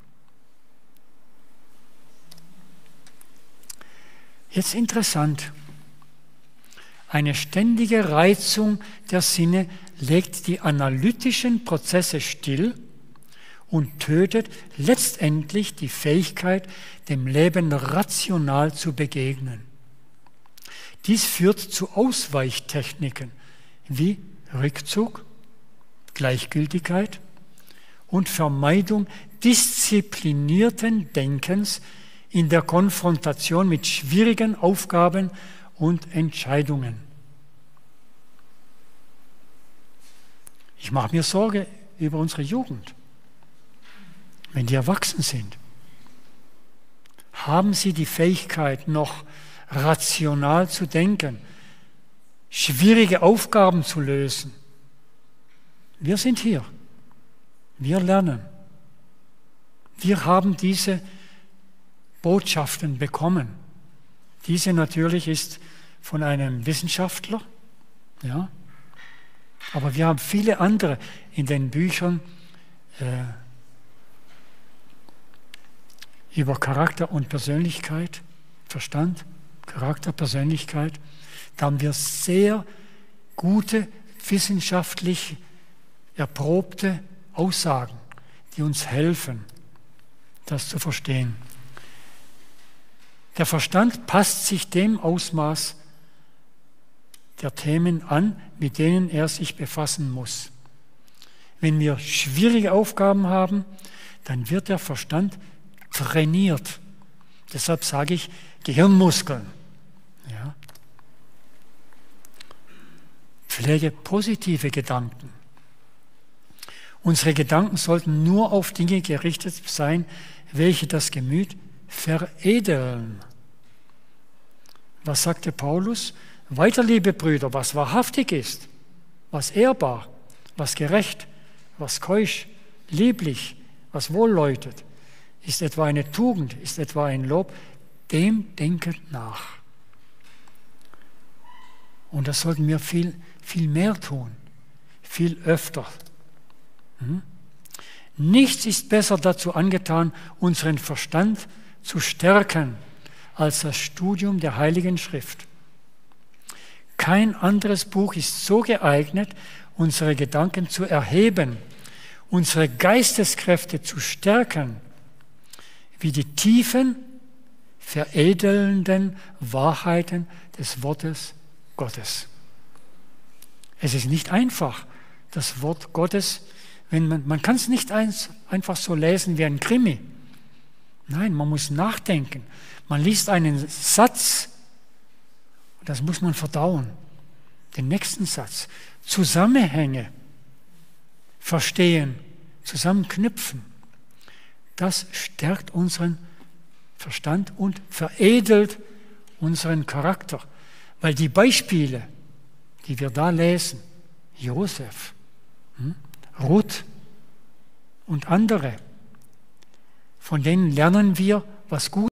Jetzt interessant. Eine ständige Reizung der Sinne legt die analytischen Prozesse still und tötet letztendlich die Fähigkeit, dem Leben rational zu begegnen. Dies führt zu Ausweichtechniken wie Rückzug, Gleichgültigkeit und Vermeidung disziplinierten Denkens in der Konfrontation mit schwierigen Aufgaben und Entscheidungen. Ich mache mir Sorge über unsere Jugend. Wenn die erwachsen sind, haben sie die Fähigkeit, noch rational zu denken, schwierige Aufgaben zu lösen. Wir sind hier. Wir lernen. Wir haben diese Botschaften bekommen. Diese natürlich ist von einem Wissenschaftler, ja, aber wir haben viele andere in den Büchern über Charakter und Persönlichkeit, Verstand, Charakter, Persönlichkeit. Da haben wir sehr gute, wissenschaftlich erprobte Aussagen, die uns helfen, das zu verstehen. Der Verstand passt sich dem Ausmaß der Themen an, mit denen er sich befassen muss. Wenn wir schwierige Aufgaben haben, dann wird der Verstand trainiert. Deshalb sage ich Gehirnmuskeln. Ja. Pflege positive Gedanken. Unsere Gedanken sollten nur auf Dinge gerichtet sein, welche das Gemüt veredeln. Was sagte Paulus? Weiter, liebe Brüder, was wahrhaftig ist, was ehrbar, was gerecht, was keusch, lieblich, was wohlläutet, ist etwa eine Tugend, ist etwa ein Lob, dem denket nach. Und das sollten wir viel, viel mehr tun, viel öfter. Nichts ist besser dazu angetan, unseren Verstand zu stärken, als das Studium der Heiligen Schrift. Kein anderes Buch ist so geeignet, unsere Gedanken zu erheben, unsere Geisteskräfte zu stärken, wie die tiefen, veredelnden Wahrheiten des Wortes Gottes. Es ist nicht einfach, das Wort Gottes Man kann es nicht einfach so lesen wie ein Krimi. Nein, man muss nachdenken. Man liest einen Satz, das muss man verdauen. Den nächsten Satz. Zusammenhänge verstehen, zusammenknüpfen. Das stärkt unseren Verstand und veredelt unseren Charakter. Weil die Beispiele, die wir da lesen, Josef, Ruth und andere, von denen lernen wir, was gut